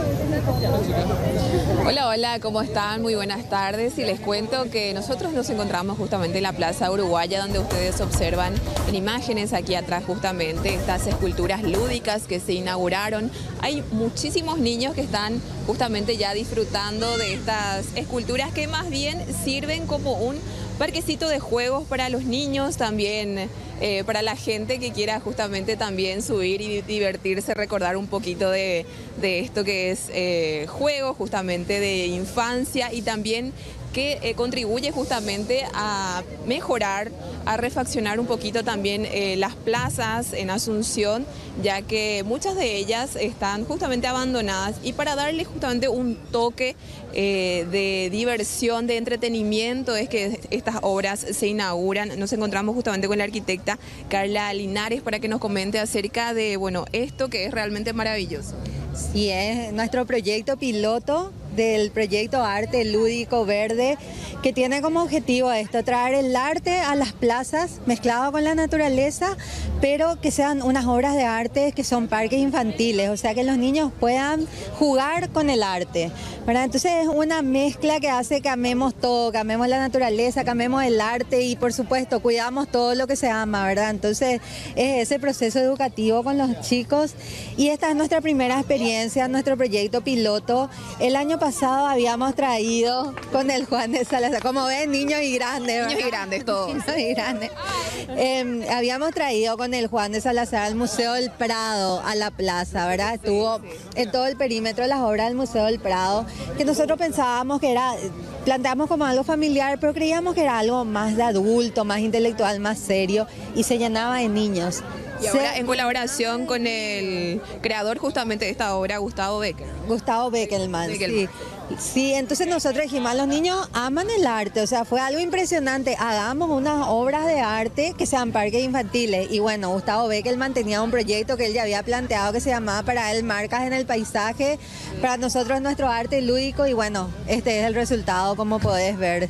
Hola, hola, ¿cómo están? Muy buenas tardes. Y les cuento que nosotros nos encontramos justamente en la Plaza Uruguaya, donde ustedes observan en imágenes aquí atrás justamente estas esculturas lúdicas que se inauguraron. Hay muchísimos niños que están justamente ya disfrutando de estas esculturas que más bien sirven como un parquecito de juegos para los niños, también para la gente que quiera justamente también subir y divertirse, recordar un poquito de esto que es juego justamente de infancia y también que contribuye justamente a mejorar, a refaccionar un poquito también las plazas en Asunción, ya que muchas de ellas están justamente abandonadas, y para darle justamente un toque de diversión, de entretenimiento, es que estas obras se inauguran. Nos encontramos justamente con la arquitecta Carla Linares para que nos comente acerca de, bueno, esto que es realmente maravilloso. Sí, es nuestro proyecto piloto del proyecto Arte Lúdico Verde, que tiene como objetivo esto, traer el arte a las plazas mezclado con la naturaleza, pero que sean unas obras de arte que son parques infantiles, o sea que los niños puedan jugar con el arte, ¿verdad? Entonces es una mezcla que hace que amemos todo, que amemos la naturaleza, que amemos el arte y por supuesto cuidamos todo lo que se ama, ¿verdad? Entonces es ese proceso educativo con los chicos, y esta es nuestra primera experiencia, nuestro proyecto piloto. El año pasado habíamos traído con el Juan de Salazar, como ven, niños y grandes, ¿verdad? Niños y grandes todos. Niños y grandes. Habíamos traído con el Juan de Salazar al Museo del Prado a la plaza, ¿verdad? Estuvo en todo el perímetro las obras del Museo del Prado, que nosotros pensábamos que era, planteamos como algo familiar, pero creíamos que era algo más de adulto, más intelectual, más serio, y se llenaba de niños. Y ahora en colaboración con el creador justamente de esta obra, Gustavo Becker. Gustavo Beckelman, sí. Sí, entonces nosotros dijimos, los niños aman el arte, o sea, fue algo impresionante, hagamos unas obras de arte que sean parques infantiles. Y bueno, Gustavo Beckelman tenía un proyecto que él ya había planteado que se llamaba para él Marcas en el Paisaje, para nosotros nuestro arte lúdico, y bueno, este es el resultado, como podés ver.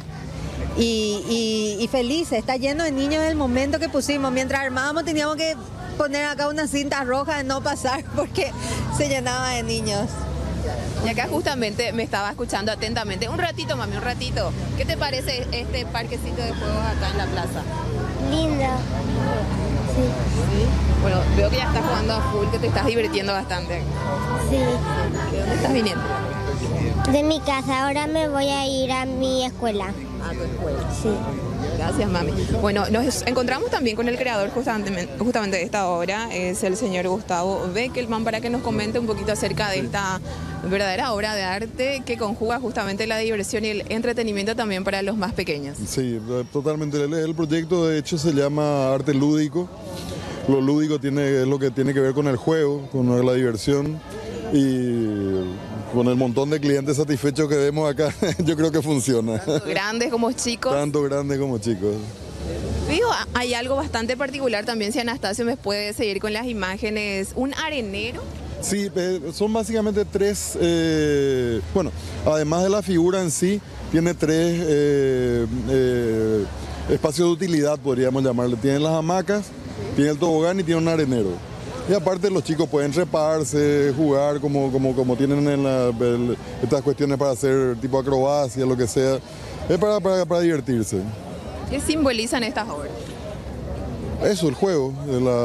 Y felices, está lleno de niños en el momento que pusimos. Mientras armábamos teníamos que poner acá una cinta roja de no pasar porque se llenaba de niños. Y acá justamente me estaba escuchando atentamente. Un ratito, mami, un ratito. ¿Qué te parece este parquecito de juegos acá en la plaza? Lindo. Sí. ¿Sí? Bueno, veo que ya estás jugando a full, que te estás divirtiendo bastante. Sí. ¿De dónde estás viniendo? De mi casa, ahora me voy a ir a mi escuela. ¿A tu escuela? Sí. Gracias, mami. Bueno, nos encontramos también con el creador justamente de esta obra, es el señor Gustavo Beckelman, para que nos comente un poquito acerca de esta verdadera obra de arte que conjuga justamente la diversión y el entretenimiento también para los más pequeños. Sí, totalmente. El proyecto de hecho se llama Arte Lúdico. Lo lúdico es lo que tiene que ver con el juego, con la diversión, y con el montón de clientes satisfechos que vemos acá, yo creo que funciona. Tanto grandes como chicos. Tanto grandes como chicos. Digo, hay algo bastante particular también, si Anastasio me puede seguir con las imágenes. ¿Un arenero? Sí, son básicamente tres, bueno, además de la figura en sí, tiene tres espacios de utilidad, podríamos llamarle. Tiene las hamacas, tiene el tobogán y tiene un arenero. Y aparte los chicos pueden treparse, jugar como tienen estas cuestiones para hacer tipo acrobacia, lo que sea. Es para divertirse. ¿Qué simbolizan estas obras? Eso, el juego,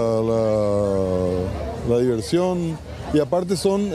la diversión. Y aparte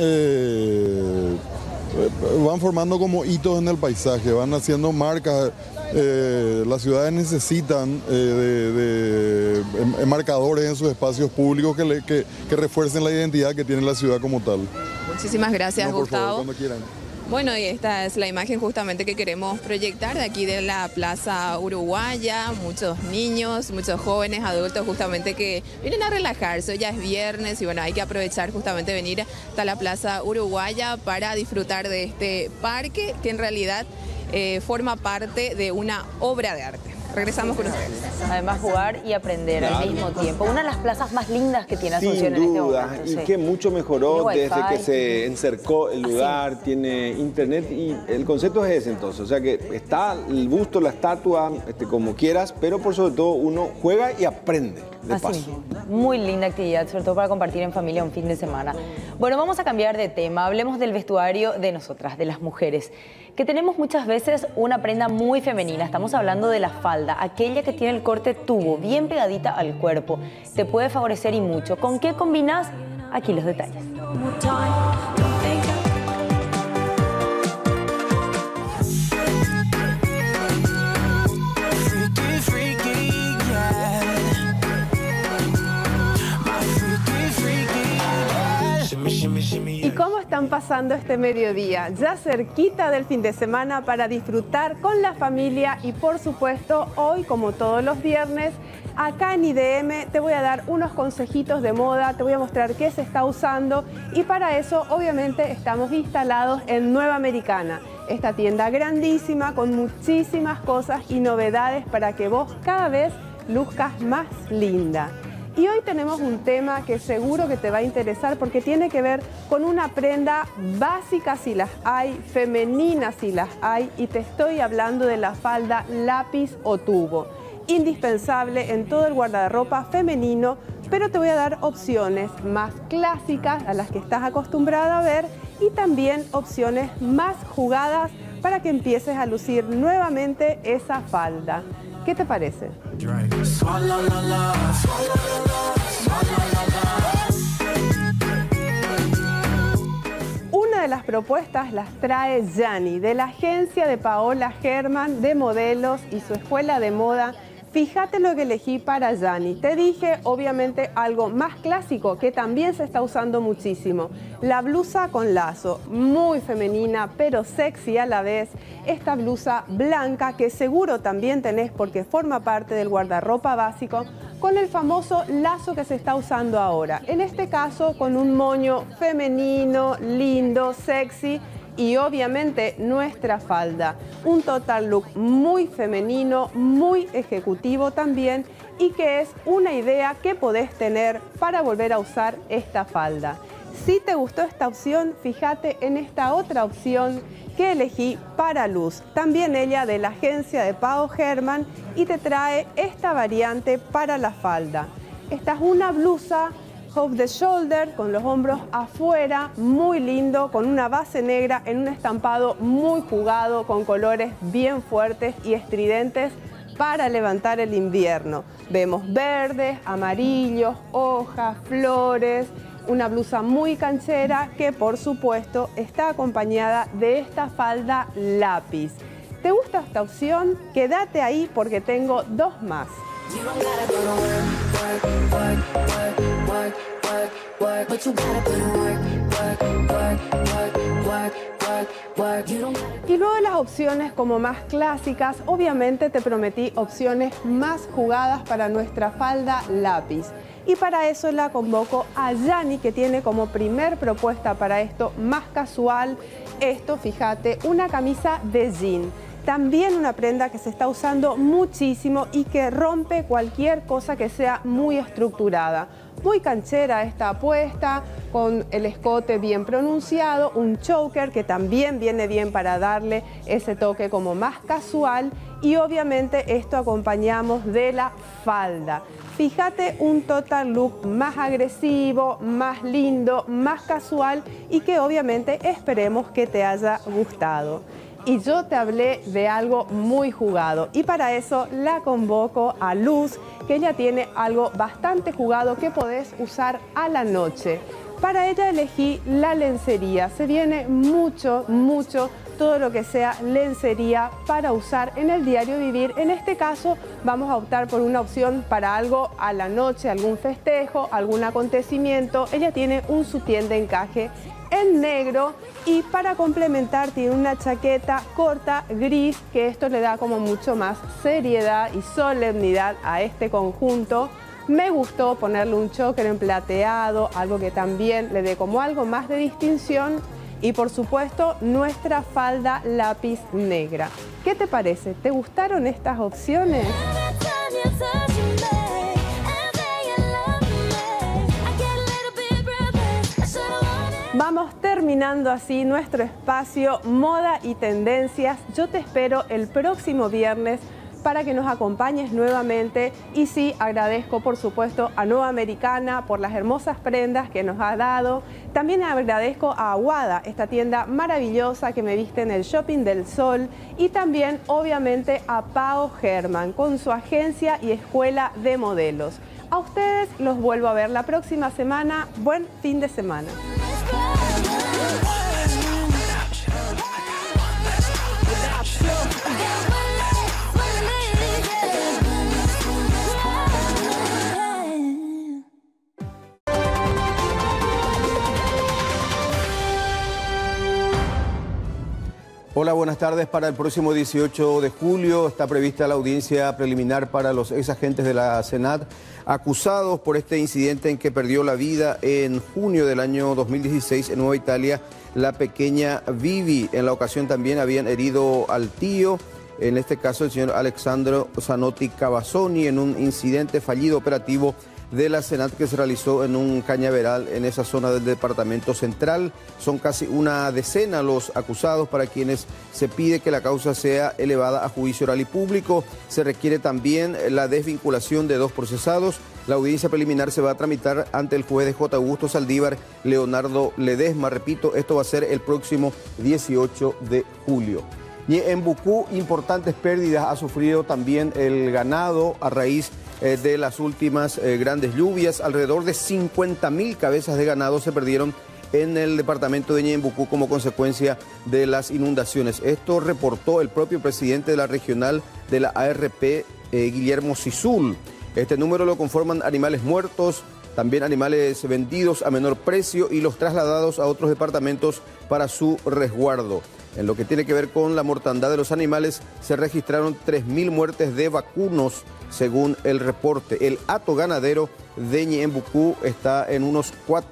van formando como hitos en el paisaje, van haciendo marcas. Las ciudades necesitan de marcadores en sus espacios públicos que refuercen la identidad que tiene la ciudad como tal. Muchísimas gracias, Por Gustavo. favor, cuando quieran. Bueno, y esta es la imagen justamente que queremos proyectar de aquí de la Plaza Uruguaya. Muchos niños, muchos jóvenes, adultos justamente que vienen a relajarse. Hoy ya es viernes y bueno, hay que aprovechar justamente venir hasta la Plaza Uruguaya para disfrutar de este parque que en realidad forma parte de una obra de arte. Regresamos con ustedes. Además, jugar y aprender al mismo tiempo. Una de las plazas más lindas que tiene Asunción Sin en este duda, momento. y Sí. que mucho mejoró Tiene desde wifi. que se encercó el lugar, tiene internet y el concepto es ese entonces. O sea que está el busto, la estatua, como quieras, pero por sobre todo uno juega y aprende de paso. Así, muy linda actividad, sobre todo para compartir en familia un fin de semana. Bueno, vamos a cambiar de tema. Hablemos del vestuario de nosotras, de las mujeres, que tenemos muchas veces una prenda muy femenina. Estamos hablando de la falda, aquella que tiene el corte tubo, bien pegadita al cuerpo. Te puede favorecer y mucho. ¿Con qué combinás? Aquí los detalles. ¿Y cómo están pasando este mediodía? Ya cerquita del fin de semana para disfrutar con la familia y por supuesto hoy, como todos los viernes, acá en IDM te voy a dar unos consejitos de moda, te voy a mostrar qué se está usando y para eso obviamente estamos instalados en Nueva Americana. Esta tienda grandísima con muchísimas cosas y novedades para que vos cada vez luzcas más linda. Y hoy tenemos un tema que seguro que te va a interesar porque tiene que ver con una prenda básica si las hay, femenina si las hay, y te estoy hablando de la falda lápiz o tubo. Indispensable en todo el guardarropa femenino, pero te voy a dar opciones más clásicas a las que estás acostumbrada a ver y también opciones más jugadas para que empieces a lucir nuevamente esa falda. ¿Qué te parece? Una de las propuestas las trae Yanni, de la agencia de Paola Herman de modelos y su escuela de moda. Fíjate lo que elegí para Yanni. Te dije, obviamente, algo más clásico que también se está usando muchísimo. La blusa con lazo, muy femenina, pero sexy a la vez. Esta blusa blanca que seguro también tenés porque forma parte del guardarropa básico, con el famoso lazo que se está usando ahora. En este caso, con un moño femenino, lindo, sexy. Y obviamente nuestra falda, un total look muy femenino, muy ejecutivo también y que es una idea que podés tener para volver a usar esta falda. Si te gustó esta opción, fíjate en esta otra opción que elegí para Luz, también ella de la agencia de Pao Herman y te trae esta variante para la falda. Esta es una blusa off the shoulder, con los hombros afuera, muy lindo, con una base negra en un estampado muy jugado, con colores bien fuertes y estridentes para levantar el invierno. Vemos verdes, amarillos, hojas, flores, una blusa muy canchera que por supuesto está acompañada de esta falda lápiz. ¿Te gusta esta opción? Quédate ahí porque tengo dos más. Y luego de las opciones como más clásicas, obviamente te prometí opciones más jugadas para nuestra falda lápiz. Y para eso la convoco a Yani, que tiene como primer propuesta para esto más casual. Esto, fíjate, una camisa de jean. También una prenda que se está usando muchísimo y que rompe cualquier cosa que sea muy estructurada. Muy canchera esta apuesta, con el escote bien pronunciado, un choker que también viene bien para darle ese toque como más casual, y obviamente esto acompañamos de la falda. Fíjate, un total look más agresivo, más lindo, más casual y que obviamente esperemos que te haya gustado. Y yo te hablé de algo muy jugado y para eso la convoco a Luz, que ella tiene algo bastante jugado que podés usar a la noche. Para ella elegí la lencería. Se viene mucho todo lo que sea lencería para usar en el diario vivir. En este caso vamos a optar por una opción para algo a la noche, algún festejo, algún acontecimiento. Ella tiene un sutién de encaje en negro y para complementar tiene una chaqueta corta gris, que esto le da como mucho más seriedad y solemnidad a este conjunto. Me gustó ponerle un choker en plateado, algo que también le dé como algo más de distinción. Y por supuesto, nuestra falda lápiz negra. ¿Qué te parece? ¿Te gustaron estas opciones? Vamos terminando así nuestro espacio Moda y Tendencias. Yo te espero el próximo viernes para que nos acompañes nuevamente. Y sí, agradezco por supuesto a Nueva Americana por las hermosas prendas que nos ha dado. También agradezco a Aguada, esta tienda maravillosa que me viste en el Shopping del Sol. Y también obviamente a Pao Germán con su agencia y escuela de modelos. A ustedes los vuelvo a ver la próxima semana. Buen fin de semana. Hola, buenas tardes. Para el próximo 18 de julio está prevista la audiencia preliminar para los ex agentes de la SENAT acusados por este incidente en que perdió la vida en junio del año 2016 en Nueva Italia la pequeña Vivi. En la ocasión también habían herido al tío, en este caso el señor Alexandro Zanotti Cavazzoni, en un incidente fallido operativo de la SENAT que se realizó en un cañaveral en esa zona del departamento central. Son casi una decena los acusados, para quienes se pide que la causa sea elevada a juicio oral y público. Se requiere también la desvinculación de dos procesados. La audiencia preliminar se va a tramitar ante el juez de J. Augusto Saldívar Leonardo Ledesma. Repito, esto va a ser el próximo 18 de julio. Y en Bucú, importantes pérdidas ha sufrido también el ganado a raíz de las últimas grandes lluvias. Alrededor de 50.000 cabezas de ganado se perdieron en el departamento de Ñembucú como consecuencia de las inundaciones. Esto reportó el propio presidente de la regional de la ARP, Guillermo Sizul. Este número lo conforman animales muertos, también animales vendidos a menor precio y los trasladados a otros departamentos para su resguardo. En lo que tiene que ver con la mortandad de los animales, se registraron 3.000 muertes de vacunos, según el reporte. El hato ganadero de Ñembucú está en unos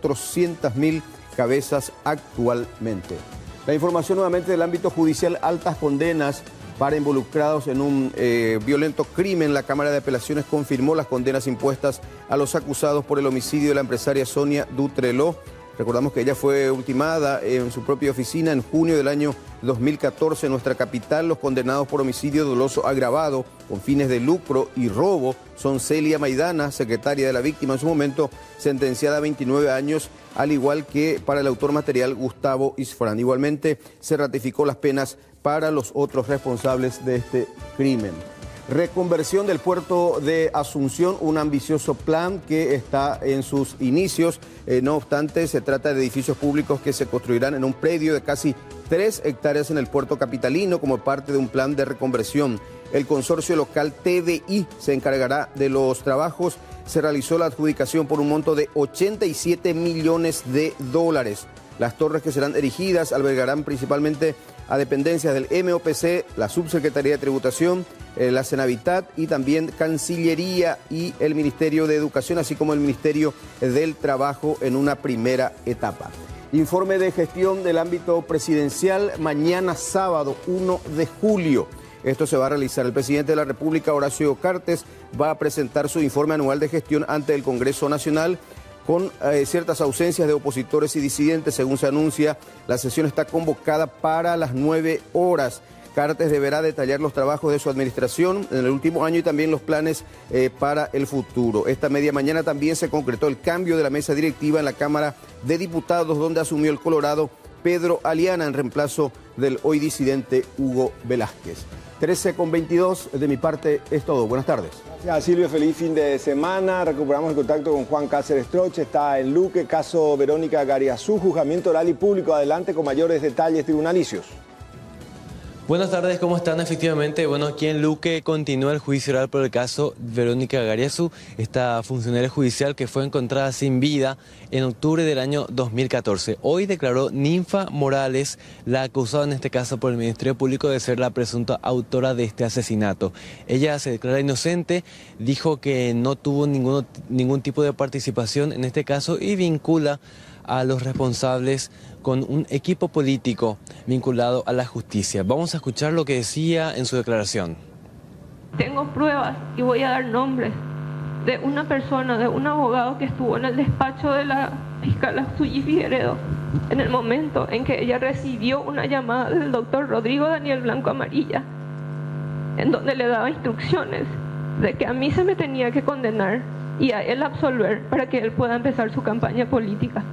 400.000 cabezas actualmente. La información nuevamente del ámbito judicial: altas condenas para involucrados en un violento crimen. La Cámara de Apelaciones confirmó las condenas impuestas a los acusados por el homicidio de la empresaria Sonia Dutreló. Recordamos que ella fue ultimada en su propia oficina en junio del año 2014 en nuestra capital. Los condenados por homicidio doloso agravado con fines de lucro y robo son Celia Maidana, secretaria de la víctima en su momento, sentenciada a 29 años, al igual que para el autor material Gustavo Isfrán. Igualmente se ratificó las penas para los otros responsables de este crimen. Reconversión del puerto de Asunción, un ambicioso plan que está en sus inicios. No obstante, se trata de edificios públicos que se construirán en un predio de casi 3 hectáreas en el puerto capitalino como parte de un plan de reconversión. El consorcio local TDI se encargará de los trabajos. Se realizó la adjudicación por un monto de 87 millones de dólares. Las torres que serán erigidas albergarán principalmente a dependencias del MOPC, la Subsecretaría de Tributación, la Senavitat y también Cancillería y el Ministerio de Educación, así como el Ministerio del Trabajo en una primera etapa. Informe de gestión del ámbito presidencial mañana sábado 1 de julio. Esto se va a realizar. El presidente de la República, Horacio Cartes, va a presentar su informe anual de gestión ante el Congreso Nacional con ciertas ausencias de opositores y disidentes. Según se anuncia, la sesión está convocada para las 9 horas. Cartes deberá detallar los trabajos de su administración en el último año y también los planes para el futuro. Esta media mañana también se concretó el cambio de la mesa directiva en la Cámara de Diputados, donde asumió el colorado Pedro Aliana en reemplazo del hoy disidente Hugo Velázquez. 13:22, de mi parte es todo. Buenas tardes. Gracias, Silvio. Feliz fin de semana. Recuperamos el contacto con Juan Cáceres Troche. Está en Luque, caso Verónica Gariazú, juzgamiento oral y público. Adelante con mayores detalles tribunalicios. Buenas tardes, ¿cómo están? Efectivamente, bueno, aquí en Luque continúa el juicio oral por el caso Verónica Gariazú, esta funcionaria judicial que fue encontrada sin vida en octubre del año 2014. Hoy declaró Ninfa Morales, la acusada en este caso por el Ministerio Público de ser la presunta autora de este asesinato. Ella se declara inocente, dijo que no tuvo ningún tipo de participación en este caso y vincula a los responsables con un equipo político vinculado a la justicia. Vamos a escuchar lo que decía en su declaración. Tengo pruebas y voy a dar nombres de una persona, de un abogado que estuvo en el despacho de la fiscal Suyi Figueredo en el momento en que ella recibió una llamada del doctor Rodrigo Daniel Blanco Amarilla, en donde le daba instrucciones de que a mí se me tenía que condenar y a él absolver para que él pueda empezar su campaña política.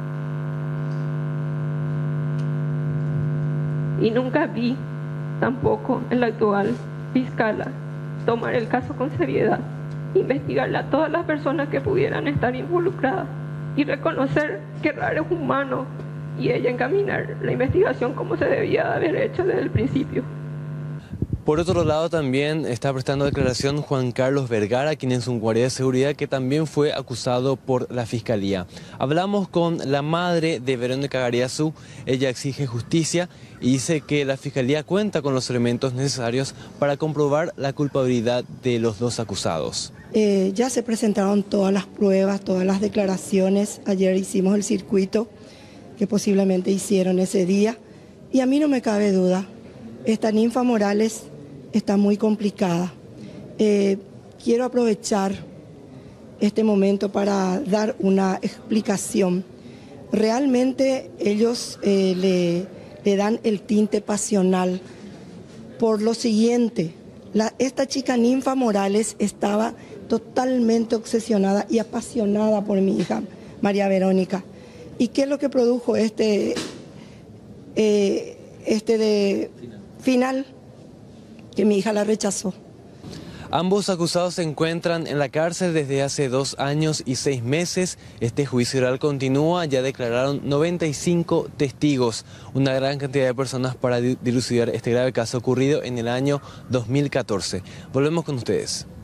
Y nunca vi tampoco en la actual fiscala tomar el caso con seriedad, investigarle a todas las personas que pudieran estar involucradas y reconocer que Rara es humano y ella encaminar la investigación como se debía de haber hecho desde el principio. Por otro lado, también está prestando declaración Juan Carlos Vergara, quien es un guardia de seguridad que también fue acusado por la Fiscalía. Hablamos con la madre de Verónica Gariazú. Ella exige justicia y dice que la Fiscalía cuenta con los elementos necesarios para comprobar la culpabilidad de los dos acusados. Ya se presentaron todas las pruebas, todas las declaraciones. Ayer hicimos el circuito que posiblemente hicieron ese día. Y a mí no me cabe duda, esta Ninfa Morales está muy complicada. Quiero aprovechar este momento para dar una explicación. Realmente ellos le dan el tinte pasional por lo siguiente. Esta chica Ninfa Morales estaba totalmente obsesionada y apasionada por mi hija, María Verónica. ¿Y qué es lo que produjo este final? Que mi hija la rechazó. Ambos acusados se encuentran en la cárcel desde hace 2 años y 6 meses. Este juicio oral continúa, ya declararon 95 testigos, una gran cantidad de personas para dilucidar este grave caso ocurrido en el año 2014. Volvemos con ustedes.